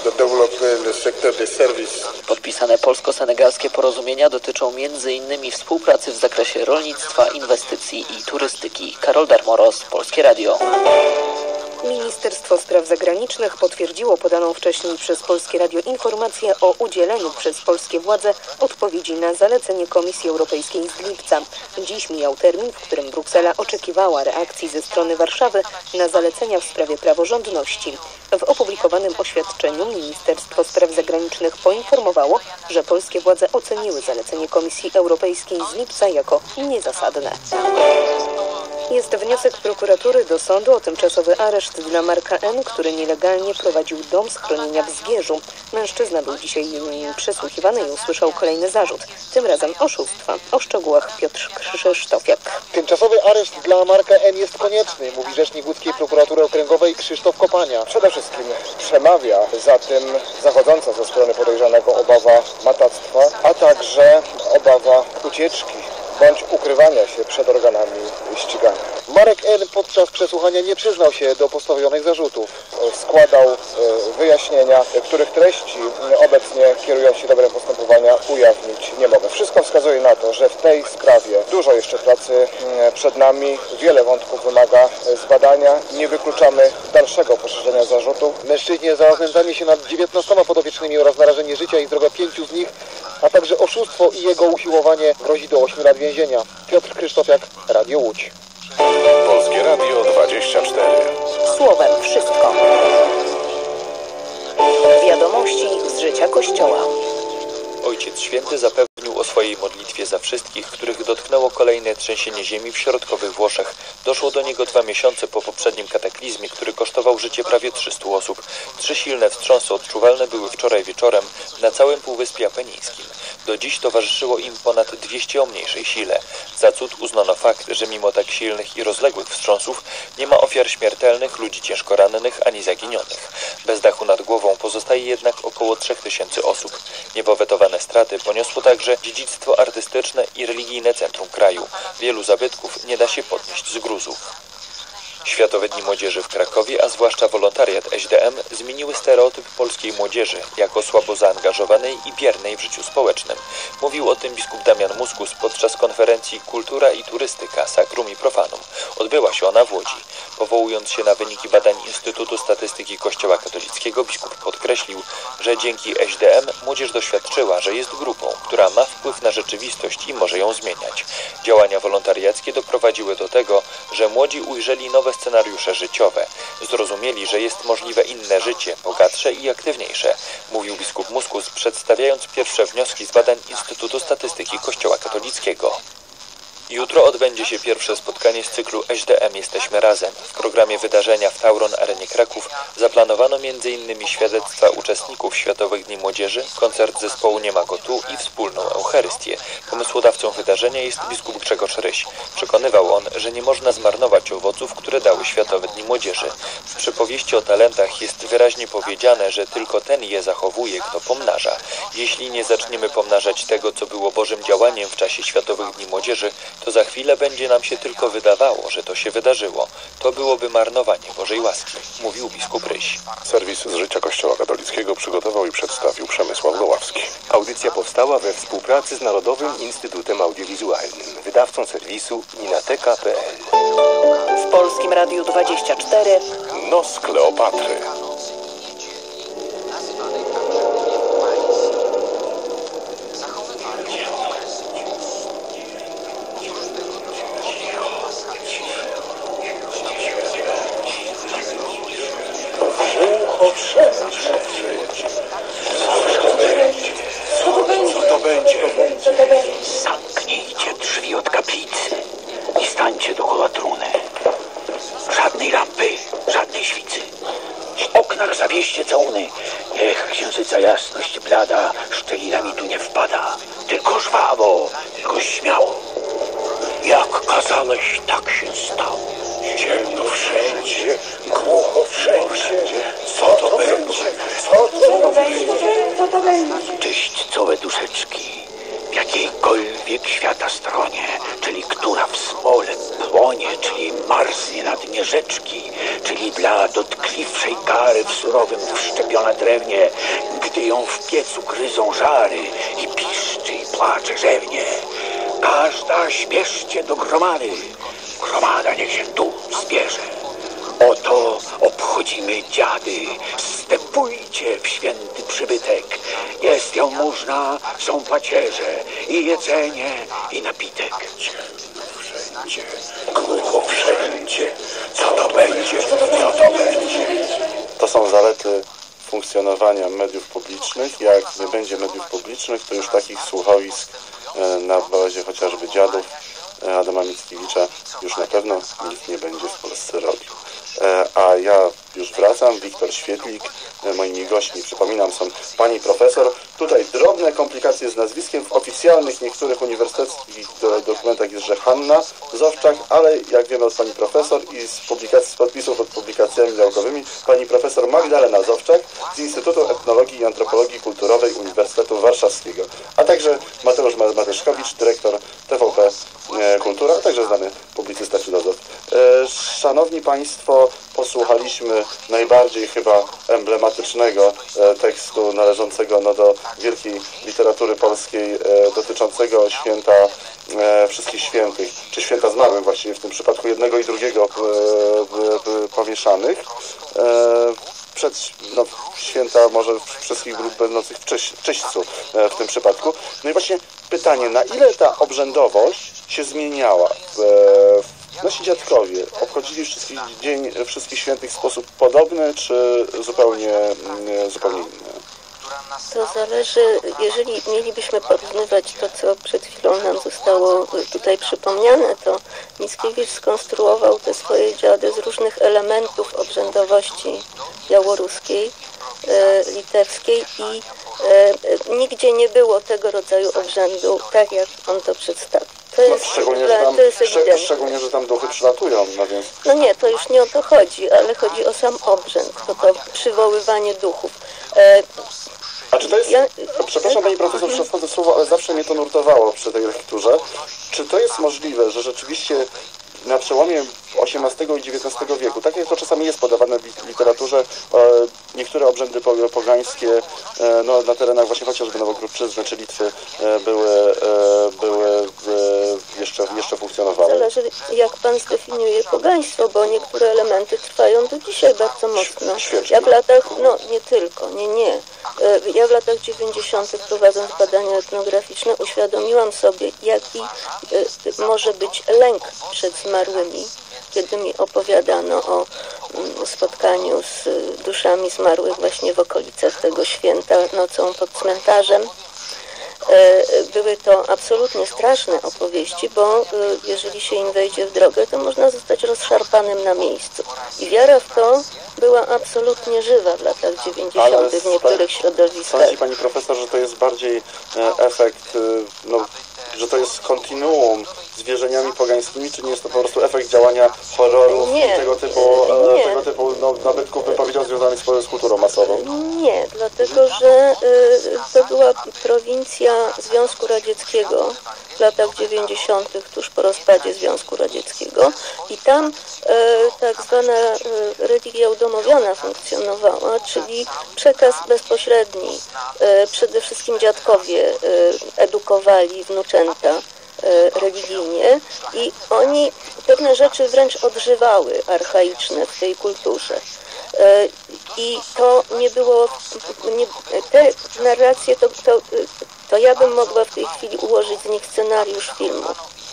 S17: Podpisane polsko-senegalskie porozumienia dotyczą między innymi współpracy w zakresie rolnictwa, inwestycji i turystyki. Karol Darmoros, Polskie Radio.
S2: Ministerstwo Spraw Zagranicznych potwierdziło podaną wcześniej przez Polskie Radio informację o udzieleniu przez polskie władze odpowiedzi na zalecenie Komisji Europejskiej z lipca. Dziś mijał termin, w którym Bruksela oczekiwała reakcji ze strony Warszawy na zalecenia w sprawie praworządności. W opublikowanym oświadczeniu Ministerstwo Spraw Zagranicznych poinformowało, że polskie władze oceniły zalecenie Komisji Europejskiej z lipca jako niezasadne. Jest wniosek prokuratury do sądu o tymczasowy areszt dla Marka N., który nielegalnie prowadził dom schronienia w Zgierzu. Mężczyzna był dzisiaj przesłuchiwany i usłyszał kolejny zarzut, tym razem oszustwa. O szczegółach Piotr Krzysztofiak.
S19: Tymczasowy areszt dla Marka N. jest konieczny, mówi rzecznik łódzkiej prokuratury okręgowej Krzysztof Kopania. Przede wszystkim przemawia za tym zachodząca ze strony podejrzanego obawa matactwa, a także obawa ucieczki bądź ukrywania się przed organami ścigania. Marek N. podczas przesłuchania nie przyznał się do postawionych zarzutów. Składał wyjaśnienia, których treści obecnie, kierując się dobrem postępowania, ujawnić nie mogę. Wszystko wskazuje na to, że w tej sprawie dużo jeszcze pracy przed nami, wiele wątków wymaga zbadania. Nie wykluczamy dalszego poszerzenia zarzutów. Mężczyźnie za znęcanie się nad dziewiętnastoma podopiecznymi oraz narażenie życia i zdrowia pięciu z nich, a także oszustwo i jego usiłowanie grozi do ośmiu lat więzienia. Piotr Krzysztofiak, Radio Łódź.
S6: Polskie Radio dwadzieścia cztery.
S2: Słowem wszystko. Wiadomości z życia Kościoła.
S20: Ojciec Święty zapewnił o swojej modlitwie za wszystkich, których dotknęło kolejne trzęsienie ziemi w środkowych Włoszech. Doszło do niego dwa miesiące po poprzednim kataklizmie, który kosztował życie prawie trzystu osób. Trzy silne wstrząsy odczuwalne były wczoraj wieczorem na całym Półwyspie Apenińskim. Do dziś towarzyszyło im ponad dwieście o mniejszej sile. Za cud uznano fakt, że mimo tak silnych i rozległych wstrząsów nie ma ofiar śmiertelnych, ludzi ciężko rannych ani zaginionych. Bez dachu nad głową pozostaje jednak około trzech tysięcy osób. Niepowetowane straty poniosło także dziedzictwo artystyczne i religijne centrum kraju. Wielu zabytków nie da się podnieść z gruzów. Światowe Dni Młodzieży w Krakowie, a zwłaszcza wolontariat S D M, zmieniły stereotyp polskiej młodzieży jako słabo zaangażowanej i biernej w życiu społecznym. Mówił o tym biskup Damian Muskus podczas konferencji Kultura i Turystyka, Sacrum i Profanum. Odbyła się ona w Łodzi. Powołując się na wyniki badań Instytutu Statystyki Kościoła Katolickiego, biskup podkreślił, że dzięki S D M młodzież doświadczyła, że jest grupą, która ma wpływ na rzeczywistość i może ją zmieniać. Działania wolontariackie doprowadziły do tego, że młodzi ujrzeli nowe scenariusze życiowe. Zrozumieli, że jest możliwe inne życie, bogatsze i aktywniejsze, mówił biskup Muskus, przedstawiając pierwsze wnioski z badań Instytutu Statystyki Kościoła Katolickiego. Jutro odbędzie się pierwsze spotkanie z cyklu S D M Jesteśmy Razem. W programie wydarzenia w Tauron Arenie Kraków zaplanowano między innymi świadectwa uczestników Światowych Dni Młodzieży, koncert zespołu Nie ma go tu i wspólną Eucharystię. Pomysłodawcą wydarzenia jest biskup Grzegorz Ryś. Przekonywał on, że nie można zmarnować owoców, które dały Światowe Dni Młodzieży. W przypowieści o talentach jest wyraźnie powiedziane, że tylko ten je zachowuje, kto pomnaża. Jeśli nie zaczniemy pomnażać tego, co było Bożym działaniem w czasie Światowych Dni Młodzieży, to za chwilę będzie nam się tylko wydawało, że to się wydarzyło. To byłoby marnowanie Bożej łaski, mówił biskup Ryś.
S6: Serwis z życia Kościoła Katolickiego przygotował i przedstawił Przemysław Goławski.
S12: Audycja powstała we współpracy z Narodowym Instytutem Audiowizualnym. Wydawcą serwisu ninateka kropka p l.
S2: W Polskim Radiu dwadzieścia cztery.
S6: Nos Kleopatry.
S21: Co to będzie? Zamknijcie drzwi od kaplicy i stańcie dookoła trumny. Żadnej lampy, żadnej świcy. W oknach zawieście całuny. Niech księżyca jasność blada szczelinami tu nie wpada. Tylko żwawo, tylko śmiało. Jak kazałeś, tak się stało. Ciemno wszędzie, głucho wszędzie. Co to będzie? Co to będzie? Co to będzie? Czyść całe duszeczki, w jakiejkolwiek świata stronie, czyli która w smole płonie, czyli marznie na dnie rzeczki, czyli dla dotkliwszej kary w surowym wszczepiona drewnie, gdy ją w piecu gryzą żary i piszczy i płacze rzewnie. Każda śpieszcie do gromady, gromada niech się tu zbierze. Oto obchodzimy dziady, wstępujcie w święty przybytek. Jest jałmużna, są pacierze i jedzenie i napitek. Wszędzie, głucho wszędzie, co to będzie, co to będzie?
S13: To są zalety funkcjonowania mediów publicznych. Jak nie będzie mediów publicznych, to już takich słuchowisk na bazie chociażby dziadów Adama Mickiewicza już na pewno nikt nie będzie w Polsce robił. A ja już wracam, Wiktor Świetlik, moimi gośćmi, przypominam, są pani profesor. Tutaj drobne komplikacje z nazwiskiem, w oficjalnych niektórych uniwersyteckich dokumentach jest, że Hanna Zowczak, ale jak wiemy od pani profesor i z publikacji, z podpisów pod publikacjami naukowymi, pani profesor Magdalena Zowczak z Instytutu Etnologii i Antropologii Kulturowej Uniwersytetu Warszawskiego, a także Mateusz Matyszkowicz, dyrektor T V P Kultura, a także znany publicysta, filozof. Szanowni Państwo, posłuchaliśmy najbardziej chyba emblematycznego tekstu należącego no, do wielkiej literatury polskiej dotyczącego święta wszystkich świętych, czy święta zmarłych właściwie w tym przypadku jednego i drugiego powieszanych. Przed no, święta może wszystkich grup będących w, czyś, w czyśćcu w tym przypadku. No i właśnie pytanie, na ile ta obrzędowość się zmieniała? Nasi dziadkowie obchodzili wszystkich dzień wszystkich świętych w sposób podobny, czy zupełnie, zupełnie inny?
S14: To zależy, jeżeli mielibyśmy porównywać to, co przed chwilą nam zostało tutaj przypomniane, to Mickiewicz skonstruował te swoje dziady z różnych elementów obrzędowości białoruskiej, e, litewskiej i e, nigdzie nie było tego rodzaju obrzędu, tak jak on to przedstawił. To jest,
S13: no, szczególnie, że tam,
S14: to jest
S13: szczeg szczególnie, że tam duchy przylatują, no więc...
S14: No nie, to już nie o to chodzi, ale chodzi o sam obrzęd, to to przywoływanie duchów. E,
S13: A czy to jest, ja, przepraszam pani profesor, że wchodzę w słowo, ale zawsze mnie to nurtowało przy tej lekturze. Czy to jest możliwe, że rzeczywiście na przełomie osiemnastego i dziewiętnastego wieku, tak jak to czasami jest podawane w literaturze, niektóre obrzędy pogańskie no, na terenach właśnie chociażby Nowogródczyzny czy Litwy były, były jeszcze, jeszcze funkcjonowały?
S14: Zależy, jak pan zdefiniuje pogaństwo, bo niektóre elementy trwają do dzisiaj bardzo mocno. Ja w latach, no nie tylko, nie, nie. Ja w latach dziewięćdziesiątych prowadząc badania etnograficzne uświadomiłam sobie, jaki może być lęk przed zmarłymi, kiedy mi opowiadano o spotkaniu z duszami zmarłych właśnie w okolicach tego święta nocą pod cmentarzem. Były to absolutnie straszne opowieści, bo jeżeli się im wejdzie w drogę, to można zostać rozszarpanym na miejscu. I wiara w to była absolutnie żywa w latach dziewięćdziesiątych w niektórych środowiskach.
S13: Sądzi pani profesor, że to jest bardziej efekt, no, że to jest kontinuum z wierzeniami pogańskimi, czy nie jest to po prostu efekt działania horrorów
S14: nie,
S13: i tego typu,
S14: nie.
S13: tego typu no, nabytków, bym powiedział, związanych z, z kulturą masową?
S14: Nie, dlatego że y, to była prowincja Związku Radzieckiego w latach dziewięćdziesiątych, tuż po rozpadzie Związku Radzieckiego i tam y, tak zwana y, religia udomowiona funkcjonowała, czyli przekaz bezpośredni. Y, przede wszystkim dziadkowie y, edukowali wnuczęta religijnie i oni pewne rzeczy wręcz odżywały archaiczne w tej kulturze. I to nie było, nie, te narracje, to, to, to ja bym mogła w tej chwili ułożyć z nich scenariusz filmu.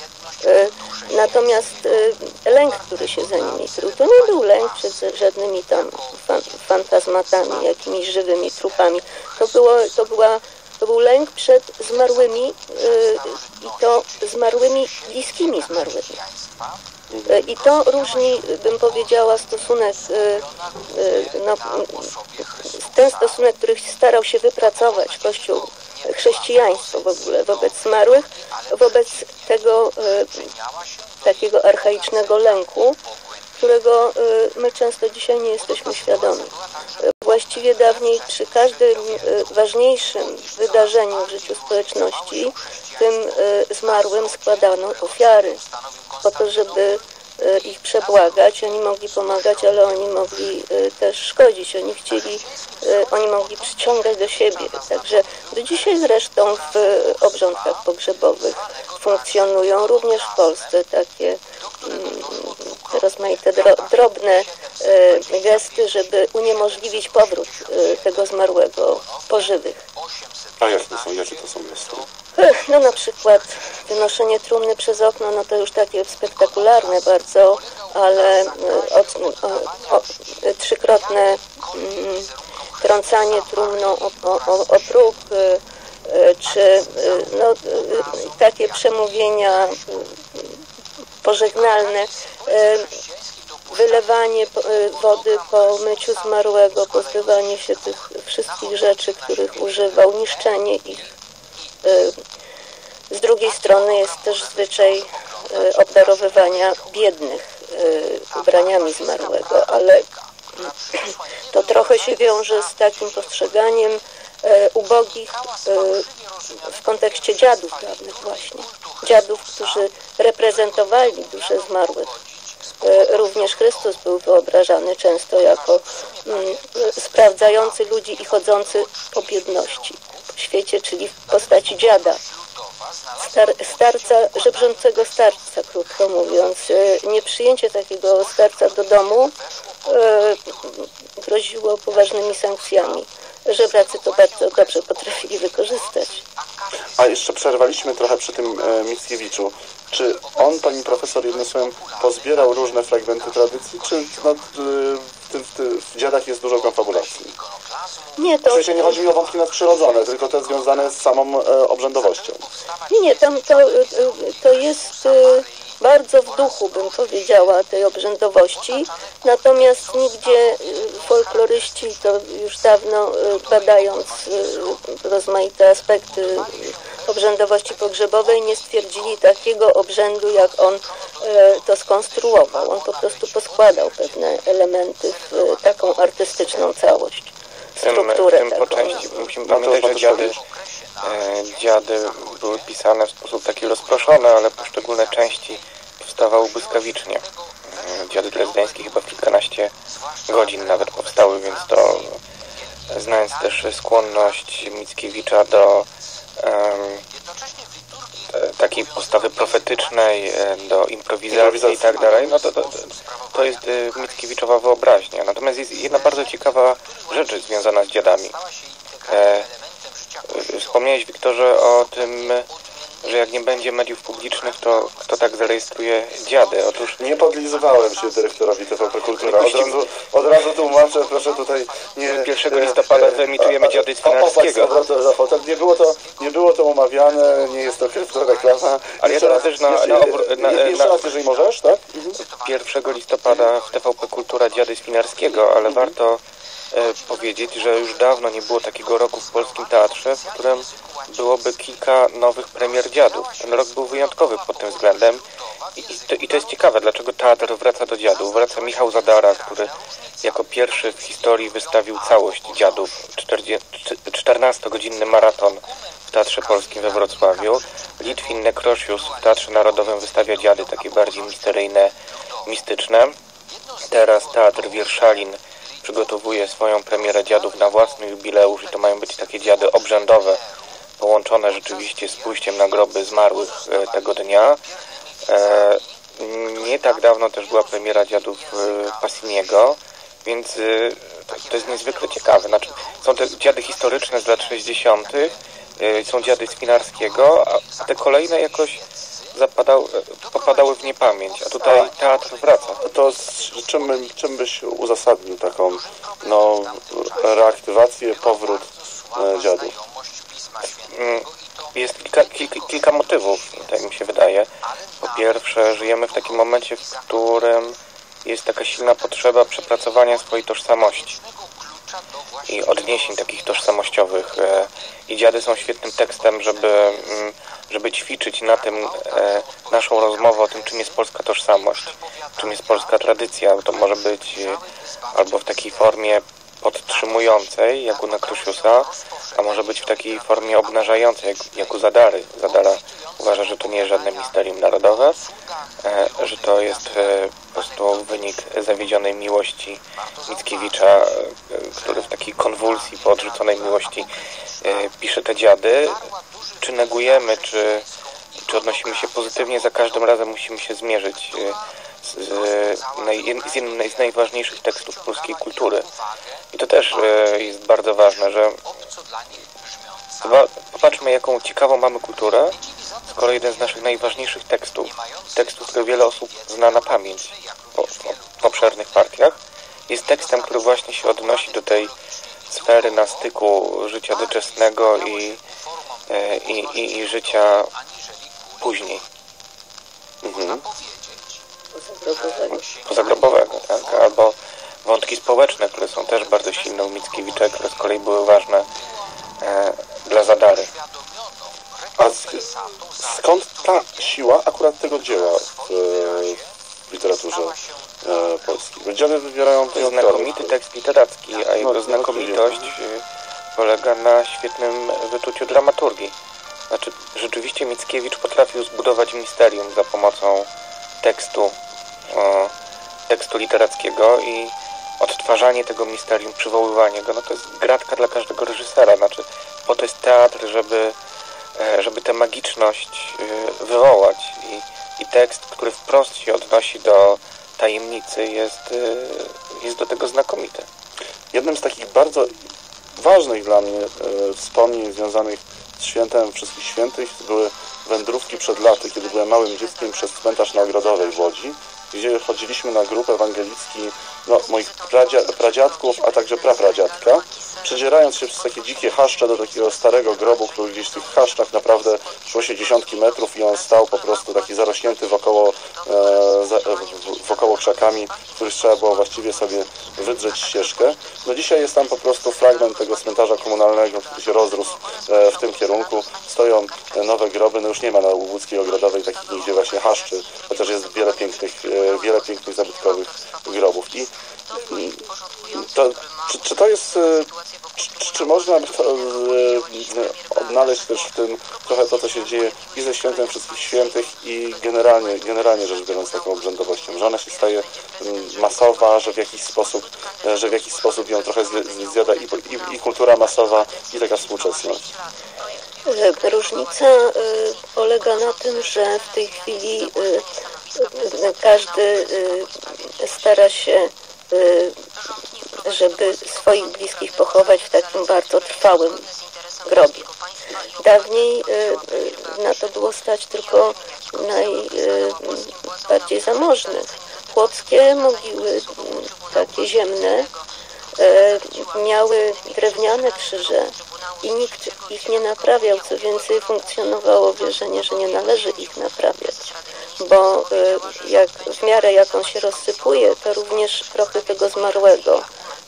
S14: Natomiast lęk, który się za nimi krył, to nie był lęk przed żadnymi tam fan, fantazmatami, jakimiś żywymi trupami. To, było, to była To był lęk przed zmarłymi yy, i to zmarłymi, bliskimi zmarłymi. Yy, I to różni, bym powiedziała, stosunek, yy, yy, no, ten stosunek, który starał się wypracować Kościół, chrześcijaństwo w ogóle wobec zmarłych, wobec tego yy, takiego archaicznego lęku, którego my często dzisiaj nie jesteśmy świadomi. Właściwie dawniej przy każdym ważniejszym wydarzeniu w życiu społeczności tym zmarłym składano ofiary po to, żeby ich przebłagać. Oni mogli pomagać, ale oni mogli też szkodzić. Oni chcieli, oni mogli przyciągać do siebie. Także do dzisiaj zresztą w obrządkach pogrzebowych funkcjonują również w Polsce takie rozmaite drobne gesty, żeby uniemożliwić powrót tego zmarłego po żywych.
S13: A jakie to są, jakie to są gesty?
S14: No na przykład wynoszenie trumny przez okno, no to już takie spektakularne bardzo, ale od, o, o, trzykrotne mm, trącanie trumną o, o, o próg, czy no, takie przemówienia pożegnalne, wylewanie wody po myciu zmarłego, pozbywanie się tych wszystkich rzeczy, których używał, niszczenie ich. Z drugiej strony jest też zwyczaj obdarowywania biednych ubraniami zmarłego, ale to trochę się wiąże z takim postrzeganiem ubogich w kontekście dziadów dawnych właśnie. Dziadów, którzy reprezentowali dusze zmarłych. Również Chrystus był wyobrażany często jako sprawdzający ludzi i chodzący po biedności po świecie, czyli w postaci dziada. Star, starca, żebrzącego starca, krótko mówiąc. Nieprzyjęcie takiego starca do domu e, groziło poważnymi sankcjami. Żebracy to bardzo dobrze potrafili wykorzystać.
S13: A jeszcze przerwaliśmy trochę przy tym e, Mickiewiczu. Czy on, pani profesor, jednym słowem pozbierał różne fragmenty tradycji, czy no, w, tym, w, tym, w dziadach jest dużo konfabulacji?
S14: Nie, to...
S13: W sensie nie chodzi mi o wątki nadprzyrodzone, tylko te związane z samą e, obrzędowością.
S14: Nie, nie, tam to, to jest bardzo w duchu, bym powiedziała, tej obrzędowości. Natomiast nigdzie folkloryści, to już dawno badając rozmaite aspekty obrzędowości pogrzebowej, nie stwierdzili takiego obrzędu, jak on to skonstruował. On po prostu poskładał pewne elementy w taką artystyczną całość. Strukturę
S15: tym, tym po części musimy pamiętać, że dziady, e, dziady były pisane w sposób taki rozproszony, ale poszczególne części powstawały błyskawicznie. E, dziady drezdeńskie chyba w kilkanaście godzin nawet powstały, więc to e, znając też skłonność Mickiewicza do e, takiej postawy profetycznej, do improwizacji i tak dalej, no to, to, to jest Mickiewiczowa wyobraźnia. Natomiast jest jedna bardzo ciekawa rzecz związana z dziadami. E, wspomniałeś, Wiktorze, o tym, że jak nie będzie mediów publicznych, to kto tak zarejestruje dziady? Otóż
S13: nie podlizywałem się dyrektorowi T V P Kultura. Od razu, od razu tłumaczę, proszę tutaj nie...
S15: pierwszego listopada wyemitujemy dziady Swinarskiego.
S13: Nie było to, nie było to umawiane, nie jest to kryptoreklama.
S15: Ale ja teraz też na... na, na, na,
S13: jeszcze raz, jeżeli możesz, tak?
S15: pierwszego listopada w T V P Kultura dziady Swinarskiego, ale warto e, powiedzieć, że już dawno nie było takiego roku w polskim teatrze, w którym byłoby kilka nowych premier dziadów. Ten rok był wyjątkowy pod tym względem i, i, to, i to jest ciekawe, dlaczego teatr wraca do dziadów. Wraca Michał Zadara, który jako pierwszy w historii wystawił całość dziadów, czternastogodzinny maraton w Teatrze Polskim we Wrocławiu. Litwin Nekrosius w Teatrze Narodowym wystawia dziady takie bardziej misteryjne, mistyczne. Teraz Teatr Wierszalin przygotowuje swoją premierę dziadów na własny jubileusz i to mają być takie dziady obrzędowe, połączone rzeczywiście z pójściem na groby zmarłych tego dnia. Nie tak dawno też była premiera dziadów Passiniego, więc to jest niezwykle ciekawe. Znaczy, są te dziady historyczne z lat sześćdziesiątych, są dziady Swinarskiego, a te kolejne jakoś zapadały, popadały w niepamięć, a tutaj teatr wraca.
S13: To z czym, czym byś uzasadnił taką no, reaktywację, powrót e, dziadów?
S15: Jest kilka, kilka, kilka motywów, tak mi się wydaje. Po pierwsze, żyjemy w takim momencie, w którym jest taka silna potrzeba przepracowania swojej tożsamości i odniesień takich tożsamościowych. I dziady są świetnym tekstem, żeby, żeby ćwiczyć na tym naszą rozmowę o tym, czym jest polska tożsamość, czym jest polska tradycja. To może być albo w takiej formie podtrzymującej, jak u Nekrosiusa, a może być w takiej formie obnażającej, jak, jak u Zadary. Zadara uważa, że to nie jest żadne misterium narodowe, e, że to jest e, po prostu wynik zawiedzionej miłości Mickiewicza, e, który w takiej konwulsji po odrzuconej miłości e, pisze te dziady. Czy negujemy, czy, czy odnosimy się pozytywnie, za każdym razem musimy się zmierzyć e, z, z jednym z najważniejszych tekstów polskiej kultury. I to też e, jest bardzo ważne, że chyba popatrzmy, jaką ciekawą mamy kulturę, skoro jeden z naszych najważniejszych tekstów, tekstów, które wiele osób zna na pamięć po, po, w obszernych partiach, jest tekstem, który właśnie się odnosi do tej sfery na styku życia doczesnego i, i, i, i życia później.
S6: Mhm.
S15: Pozagrobowego, tak? Albo wątki społeczne, które są też bardzo silne u Mickiewicza, które z kolei były ważne e, dla Zadary.
S6: A sk- skąd ta siła akurat tego dzieła w, w literaturze e, polskiej? Bo dzieły wybierają
S15: To jest znakomity tekst literacki, a jego
S6: no,
S15: znakomitość polega na świetnym wyczuciu dramaturgii. Znaczy, rzeczywiście Mickiewicz potrafił zbudować misterium za pomocą tekstu, e, tekstu literackiego i odtwarzanie tego misterium, przywoływanie go, no to jest gratka dla każdego reżysera. Znaczy, po to jest teatr, żeby, e, żeby tę magiczność e, wywołać i, i tekst, który wprost się odnosi do tajemnicy, jest, e, jest do tego znakomity.
S6: Jednym z takich bardzo ważnych dla mnie e, wspomnień związanych z świętem Wszystkich Świętych były wędrówki przed laty, kiedy byłem małym dzieckiem przez cmentarz na Ogrodowej w Łodzi, gdzie chodziliśmy na grup ewangelicki no, moich pradzia, pradziadków, a także prapradziadka, przedzierając się przez takie dzikie chaszcze do takiego starego grobu, który gdzieś w tych chaszczach naprawdę szło się dziesiątki metrów i on stał po prostu taki zarośnięty wokoło, e, za, w, wokoło krzakami, w których trzeba było właściwie sobie wydrzeć ścieżkę. No dzisiaj jest tam po prostu fragment tego cmentarza komunalnego, który się rozrósł e, w tym kierunku. Stoją nowe groby, no już nie ma na Łódzkiej Ogrodowej takich nigdzie właśnie chaszczy, chociaż jest wiele pięknych, e, wiele pięknych zabytkowych grobów. I, i to, czy, czy to jest, czy, czy można by to odnaleźć też w tym trochę to, co się dzieje i ze Świętem Wszystkich Świętych i generalnie, generalnie rzecz biorąc taką obrzędowością, że ona się staje masowa, że w jakiś sposób, że w jakiś sposób ją trochę zjada i, i, i kultura masowa, i taka współczesność.
S14: Różnica polega na tym, że w tej chwili każdy stara się, żeby swoich bliskich pochować w takim bardzo trwałym grobie. Dawniej na to było stać tylko najbardziej zamożnych. Chłopskie mogiły, takie ziemne, miały drewniane krzyże i nikt ich nie naprawiał. Co więcej, funkcjonowało wierzenie, że nie należy ich naprawiać, bo jak, w miarę jak on się rozsypuje, to również prochy tego zmarłego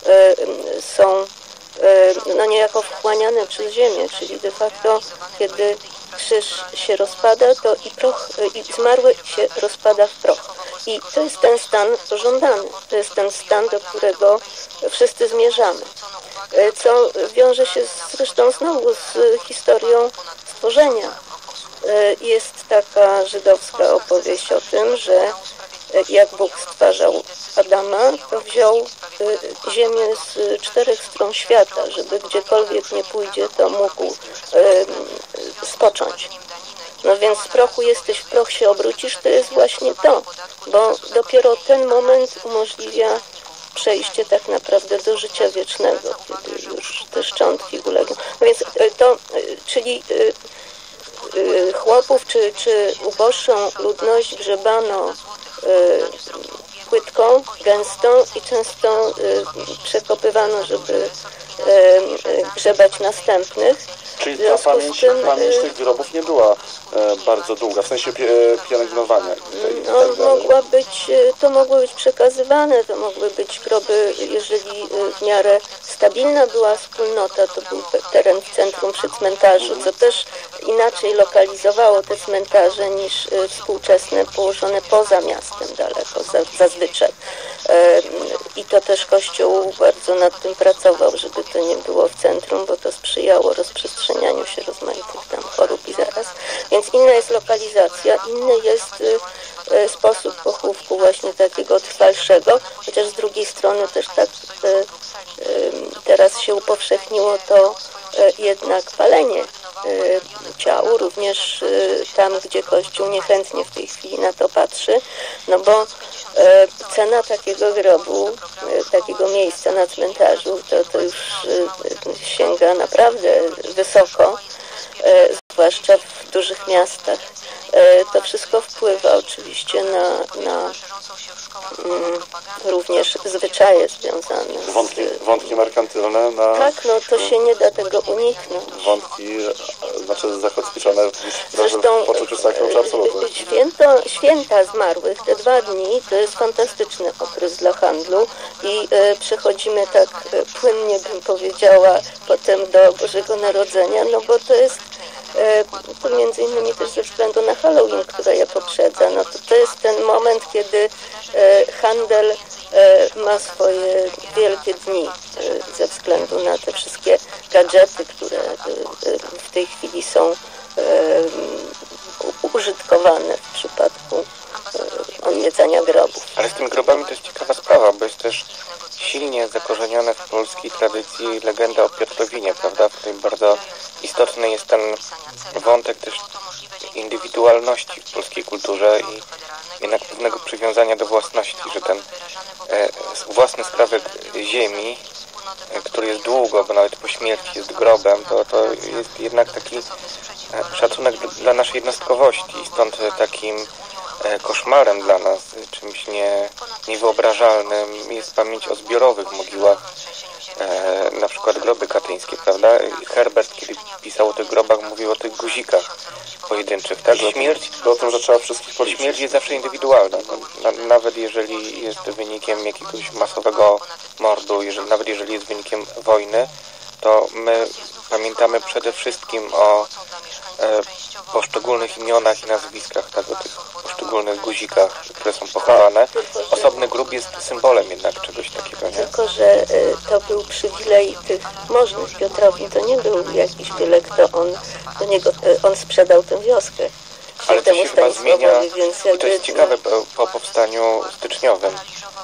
S14: są no niejako wchłaniane przez ziemię, czyli de facto kiedy krzyż się rozpada, to i proch, i zmarły się rozpada w proch. I to jest ten stan pożądany, to jest ten stan, do którego wszyscy zmierzamy. Co wiąże się zresztą znowu z historią stworzenia. Jest taka żydowska opowieść o tym, że jak Bóg stwarzał Adama, to wziął ziemię z czterech stron świata, żeby gdziekolwiek nie pójdzie, to mógł spocząć. No więc z prochu jesteś, w proch się obrócisz, to jest właśnie to, bo dopiero ten moment umożliwia przejście tak naprawdę do życia wiecznego, kiedy już te szczątki ulegną. No więc to, czyli chłopów czy, czy uboższą ludność grzebano płytką, gęstą i często przekopywano, żeby grzebać następnych.
S6: Czyli ta pamięć, tym, pamięć tych grobów nie była e, bardzo długa, w sensie pie, pielęgnowania.
S14: No, tak mogła być, to mogły być przekazywane, to mogły być groby, jeżeli w miarę stabilna była wspólnota, to był teren w centrum przy cmentarzu, co też inaczej lokalizowało te cmentarze niż współczesne położone poza miastem daleko, zazwyczaj. I to też Kościół bardzo nad tym pracował, żeby to nie było w centrum, bo to sprzyjało rozprzestrzenianiu się rozmaitych tam chorób i zaraz. Więc inna jest lokalizacja, inny jest sposób pochówku właśnie takiego trwalszego, chociaż z drugiej strony też tak teraz się upowszechniło to jednak palenie ciał, również tam, gdzie Kościół niechętnie w tej chwili na to patrzy, no bo cena takiego grobu, takiego miejsca na cmentarzu, to, to już sięga naprawdę wysoko, zwłaszcza w dużych miastach. To wszystko wpływa oczywiście na, na mm, również zwyczaje związane z...
S6: Wątki, wątki merkantylne na...
S14: Tak, no to się nie da tego uniknąć.
S6: Wątki, znaczy zakotwiczone
S14: Zresztą
S6: w poczuciu sakrum czy absolutu.
S14: Święto, święta zmarłych, te dwa dni, to jest fantastyczny okres dla handlu i e, przechodzimy tak e, płynnie, bym powiedziała, potem do Bożego Narodzenia, no bo to jest e, to między innymi też ze względu na Halloween, która je poprzedza, no to, to jest ten moment, kiedy e, handel e, ma swoje wielkie dni e, ze względu na te wszystkie gadżety, które e, w tej chwili są użytkowane w przypadku odwiedzania grobów.
S15: Ale z tymi grobami to jest ciekawa sprawa, bo jest też silnie zakorzenione w polskiej tradycji legenda o Piotrowinie, prawda, w której bardzo istotny jest ten wątek też indywidualności w polskiej kulturze i jednak pewnego przywiązania do własności, że ten e, własny skrawek ziemi, e, który jest długo, bo nawet po śmierci jest grobem, to, to jest jednak taki szacunek dla naszej jednostkowości. Stąd takim koszmarem dla nas, czymś nie, niewyobrażalnym jest pamięć o zbiorowych mogiłach, e, na przykład groby katyńskie, prawda? Herbert, kiedy pisał o tych grobach, mówił o tych guzikach pojedynczych, tak? Śmierć,
S6: o tym, że trzeba wszystkich policzyć.
S15: Śmierć jest zawsze indywidualna, no, na, nawet jeżeli jest wynikiem jakiegoś masowego mordu, jeżeli, nawet jeżeli jest wynikiem wojny, to my pamiętamy przede wszystkim o e, poszczególnych imionach i nazwiskach, tak, o tych poszczególnych guzikach, które są pochowane. Osobny grób jest symbolem jednak czegoś takiego, nie?
S14: Tylko, że e, to był przywilej tych możnych Piotrowin, to nie był jakiś byle kto, on, do niego, e, on sprzedał tę wioskę.
S15: Ale to się chyba zmienia,
S14: więc
S15: i to jest ciekawe po, po powstaniu styczniowym,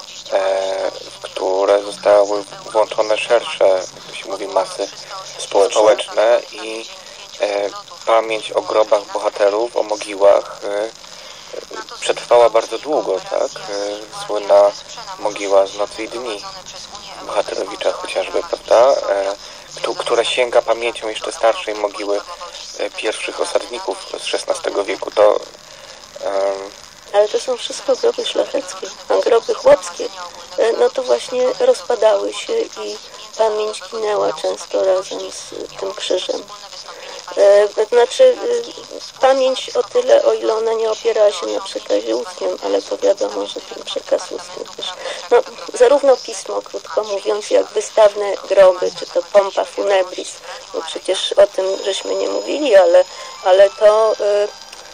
S15: e, w które zostały włączone szersze, jak to się mówi, masy społeczne, społeczne i e, pamięć o grobach bohaterów, o mogiłach e, przetrwała bardzo długo, tak? E, słynna mogiła z Nocy i Dni Bohaterowicza chociażby, prawda? E, która sięga pamięcią jeszcze starszej mogiły e, pierwszych osadników z szesnastego wieku. To e,
S14: ale to są wszystko groby szlacheckie, a groby chłopskie, e, no to właśnie rozpadały się i pamięć ginęła często razem z tym krzyżem. E, znaczy e, pamięć o tyle, o ile ona nie opierała się na przekazie ustnym, ale to wiadomo, że ten przekaz ustny też, no zarówno pismo, krótko mówiąc, jak wystawne groby, czy to pompa funebris, bo przecież o tym żeśmy nie mówili, ale, ale to e,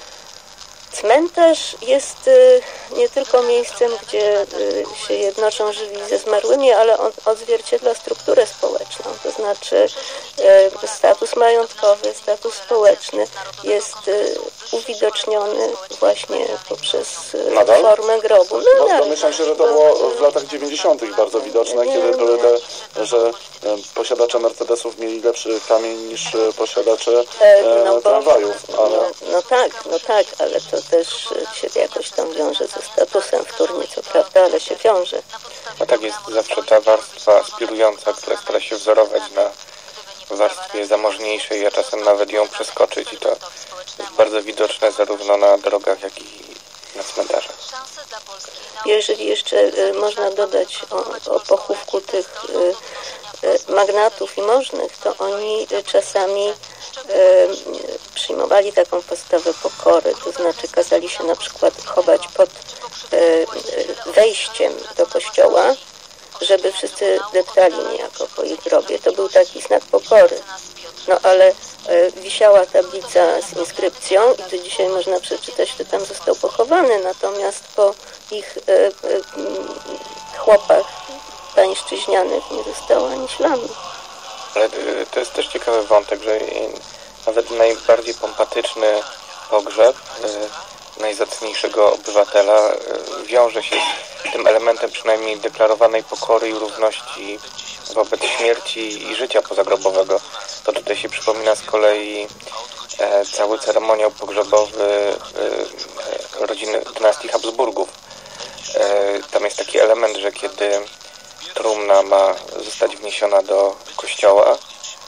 S14: cmentarz jest y, nie tylko miejscem, gdzie y, się jednoczą żywi ze zmarłymi, ale on odzwierciedla strukturę społeczną, to znaczy y, status majątkowy, status społeczny jest y, uwidoczniony właśnie poprzez y,
S6: Nadal?
S14: formę grobu. No,
S6: no, domyślam się, że to było w latach dziewięćdziesiątych bardzo widoczne, nie, kiedy nie. były te, że e, posiadacze Mercedesów mieli lepszy kamień niż e, posiadacze e, no, tramwajów. Ale...
S14: No, no tak, no tak, ale to też się jakoś tam wiąże ze statusem wtórnie, co prawda, ale się wiąże.
S15: A tak jest zawsze ta warstwa aspirująca, która stara się wzorować na warstwie zamożniejszej, a czasem nawet ją przeskoczyć i to jest bardzo widoczne zarówno na drogach, jak i na cmentarzach.
S14: Jeżeli jeszcze y, można dodać o, o pochówku tych y, y, magnatów i możnych, to oni y, czasami y, przyjmowali taką postawę pokory, to znaczy kazali się na przykład chować pod y, y, wejściem do kościoła, żeby wszyscy deptali niejako po ich grobie. To był taki znak pokory. No ale e, wisiała tablica z inskrypcją i to dzisiaj można przeczytać, kto tam został pochowany, natomiast po ich e, e, chłopach pańszczyźnianych nie zostało ani śladu.
S15: Ale to jest też ciekawy wątek, że nawet najbardziej pompatyczny pogrzeb e, najzacniejszego obywatela e, wiąże się z tym elementem przynajmniej deklarowanej pokory i równości wobec śmierci i życia pozagrobowego. To tutaj się przypomina z kolei e, cały ceremoniał pogrzebowy e, rodziny dynastii Habsburgów. E, tam jest taki element, że kiedy trumna ma zostać wniesiona do kościoła,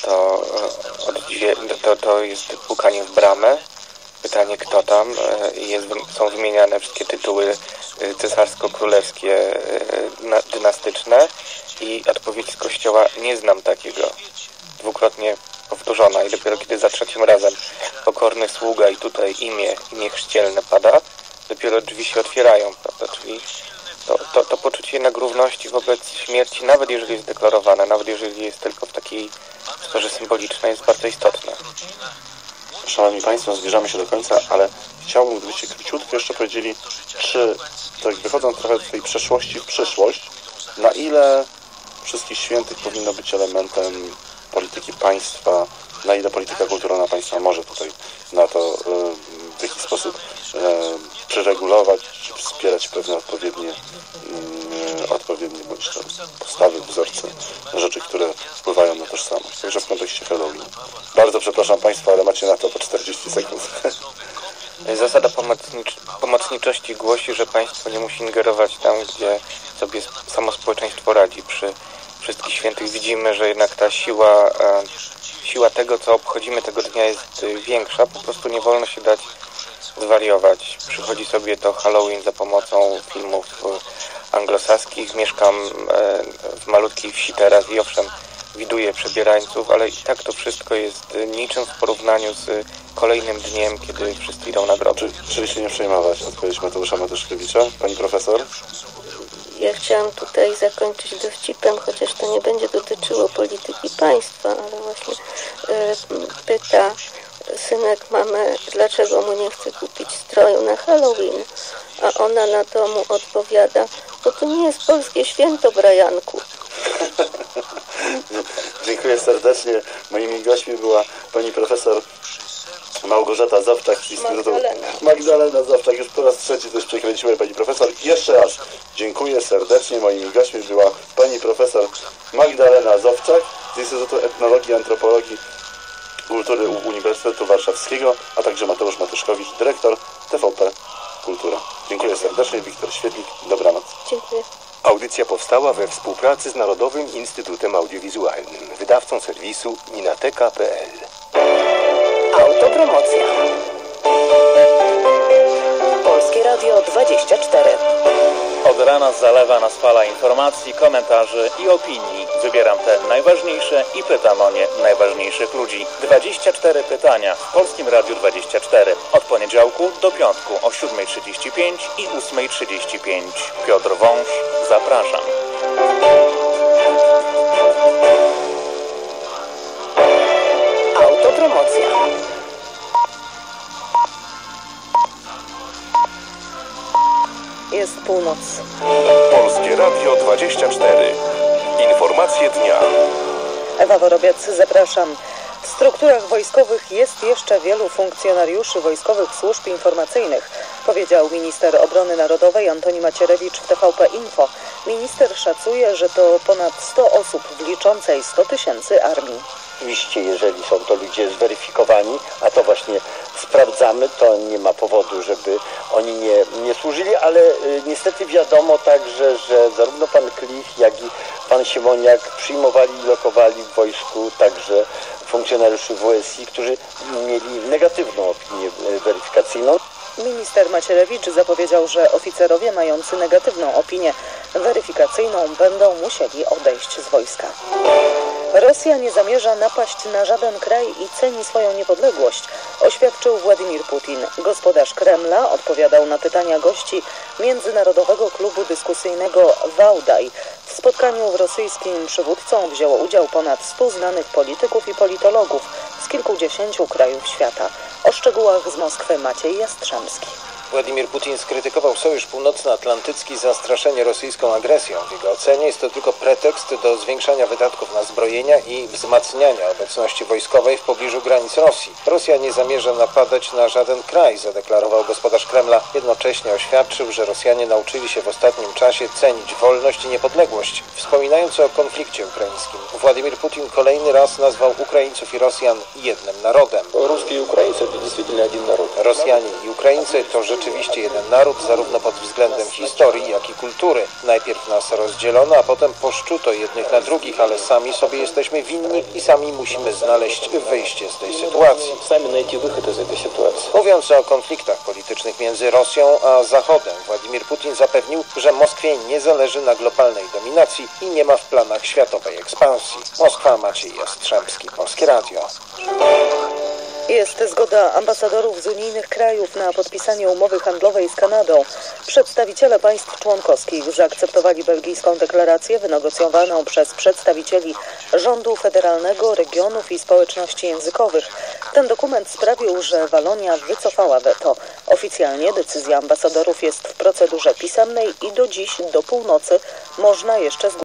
S15: to, oddzie- to, to jest pukanie w bramę. Pytanie, kto tam. Jest, są wymieniane wszystkie tytuły cesarsko-królewskie, dynastyczne i odpowiedź z kościoła: nie znam takiego. Dwukrotnie powtórzona i dopiero kiedy za trzecim razem pokorny sługa i tutaj imię, imię chrzcielne pada, dopiero drzwi się otwierają, prawda? Czyli to, to, to poczucie jednak równości wobec śmierci, nawet jeżeli jest deklarowane, nawet jeżeli jest tylko w takiej sferze symbolicznej, jest bardzo istotne.
S6: Szanowni Państwo, zbliżamy się do końca, ale chciałbym, gdybyście króciutko jeszcze powiedzieli, czy tak wychodząc trochę z tej przeszłości w przyszłość, na ile Wszystkich Świętych powinno być elementem polityki państwa, na ile polityka kulturalna państwa może tutaj na to w jakiś sposób przeregulować, czy wspierać pewne odpowiednie, odpowiednie bądź to postawy, wzorce, rzeczy, które wpływają na tożsamość. Także w kontekście Halloween. Bardzo przepraszam Państwa, ale macie na to po czterdzieści sekund.
S15: Zasada pomocnicz pomocniczości głosi, że państwo nie musi ingerować tam, gdzie sobie samo społeczeństwo radzi. Przy Wszystkich Świętych widzimy, że jednak ta siła, e, siła tego, co obchodzimy tego dnia, jest większa. Po prostu nie wolno się dać zwariować. Przychodzi sobie to Halloween za pomocą filmów anglosaskich. Mieszkam e, w malutkiej wsi teraz i owszem, widuję przebierańców, ale i tak to wszystko jest niczym w porównaniu z kolejnym dniem, kiedy wszyscy idą na groby.
S6: Czyli się nie przejmować, odpowiedź Mateusza Matyszkiewicza. Pani profesor?
S14: Ja chciałam tutaj zakończyć dowcipem, chociaż to nie będzie dotyczyło polityki państwa, ale właśnie e, pyta synek mamę, dlaczego mu nie chce kupić stroju na Halloween, a ona na to mu odpowiada: bo to nie jest polskie święto, Brajanku.
S6: Dziękuję serdecznie. Moimi gośćmi była pani profesor Małgorzata Zowczak z Instytutu...
S14: Magdalena.
S6: Magdalena Zowczak. Już po raz trzeci też przekręciłem pani profesor. Jeszcze raz dziękuję serdecznie. Moimi gośćmi była pani profesor Magdalena Zowczak z Instytutu Etnologii i Antropologii Kultury Uniwersytetu Warszawskiego, a także Mateusz Matyszkowicz, dyrektor T V P Kultura. Dziękuję serdecznie. Wiktor Świetlik. Dobranoc.
S14: Dziękuję.
S12: Audycja powstała we współpracy z Narodowym Instytutem Audiowizualnym. Wydawcą serwisu ninateka kropka p l.
S1: Autopromocja. Polskie Radio dwadzieścia cztery.
S22: Od rana zalewa nas fala informacji, komentarzy i opinii. Wybieram te najważniejsze i pytam o nie najważniejszych ludzi. dwadzieścia cztery pytania w Polskim Radiu dwadzieścia cztery. Od poniedziałku do piątku o siódma trzydzieści pięć i ósma trzydzieści pięć. Piotr Wąż, zapraszam.
S1: Autopromocja.
S7: Jest północ.
S23: Polskie Radio dwadzieścia cztery. Informacje dnia.
S7: Ewa Worobiec, zapraszam. W strukturach wojskowych jest jeszcze wielu funkcjonariuszy wojskowych służb informacyjnych, powiedział minister obrony narodowej Antoni Macierewicz w T V P Info. Minister szacuje, że to ponad sto osób w liczącej sto tysięcy armii.
S24: Oczywiście, jeżeli są to ludzie zweryfikowani, a to właśnie sprawdzamy, to nie ma powodu, żeby oni nie, nie służyli, ale y, niestety wiadomo także, że zarówno pan Klich, jak i pan Siemoniak przyjmowali i lokowali w wojsku także funkcjonariuszy W S I, którzy mieli negatywną opinię y, weryfikacyjną.
S7: Minister Macierewicz zapowiedział, że oficerowie mający negatywną opinię weryfikacyjną będą musieli odejść z wojska. Rosja nie zamierza napaść na żaden kraj i ceni swoją niepodległość, oświadczył Władimir Putin. Gospodarz Kremla odpowiadał na pytania gości Międzynarodowego Klubu Dyskusyjnego Wałdaj. W spotkaniu z rosyjskim przywódcą wzięło udział ponad stu znanych polityków i politologów z kilkudziesięciu krajów świata. O szczegółach z Moskwy Maciej Jastrzębski.
S25: Władimir Putin skrytykował Sojusz Północnoatlantycki za straszenie rosyjską agresją. W jego ocenie jest to tylko pretekst do zwiększania wydatków na zbrojenia i wzmacniania obecności wojskowej w pobliżu granic Rosji. Rosja nie zamierza napadać na żaden kraj, zadeklarował gospodarz Kremla. Jednocześnie oświadczył, że Rosjanie nauczyli się w ostatnim czasie cenić wolność i niepodległość. Wspominając o konflikcie ukraińskim, Władimir Putin kolejny raz nazwał Ukraińców i Rosjan jednym narodem.
S26: Ruskie i Ukraińcy to действительно один народ.
S25: Rosjanie i Ukraińcy to rzeczywiście jeden naród, zarówno pod względem historii, jak i kultury. Najpierw nas rozdzielono, a potem poszczuto jednych na drugich, ale sami sobie jesteśmy winni i sami musimy znaleźć wyjście z tej sytuacji.
S3: Sami znajти wychód z tej sytuacji.
S25: Mówiąc o konfliktach politycznych między Rosją a Zachodem, Władimir Putin zapewnił, że Moskwie nie zależy na globalnej dominacji i nie ma w planach światowej ekspansji. Moskwa, Maciej Jastrzębski, Polskie Radio.
S2: Jest zgoda ambasadorów z unijnych krajów na podpisanie umowy handlowej z Kanadą. Przedstawiciele państw członkowskich zaakceptowali belgijską deklarację wynegocjowaną przez przedstawicieli rządu federalnego, regionów i społeczności językowych. Ten dokument sprawił, że Walonia wycofała weto. Oficjalnie decyzja ambasadorów jest w procedurze pisemnej i do dziś, do północy, można jeszcze zgłosić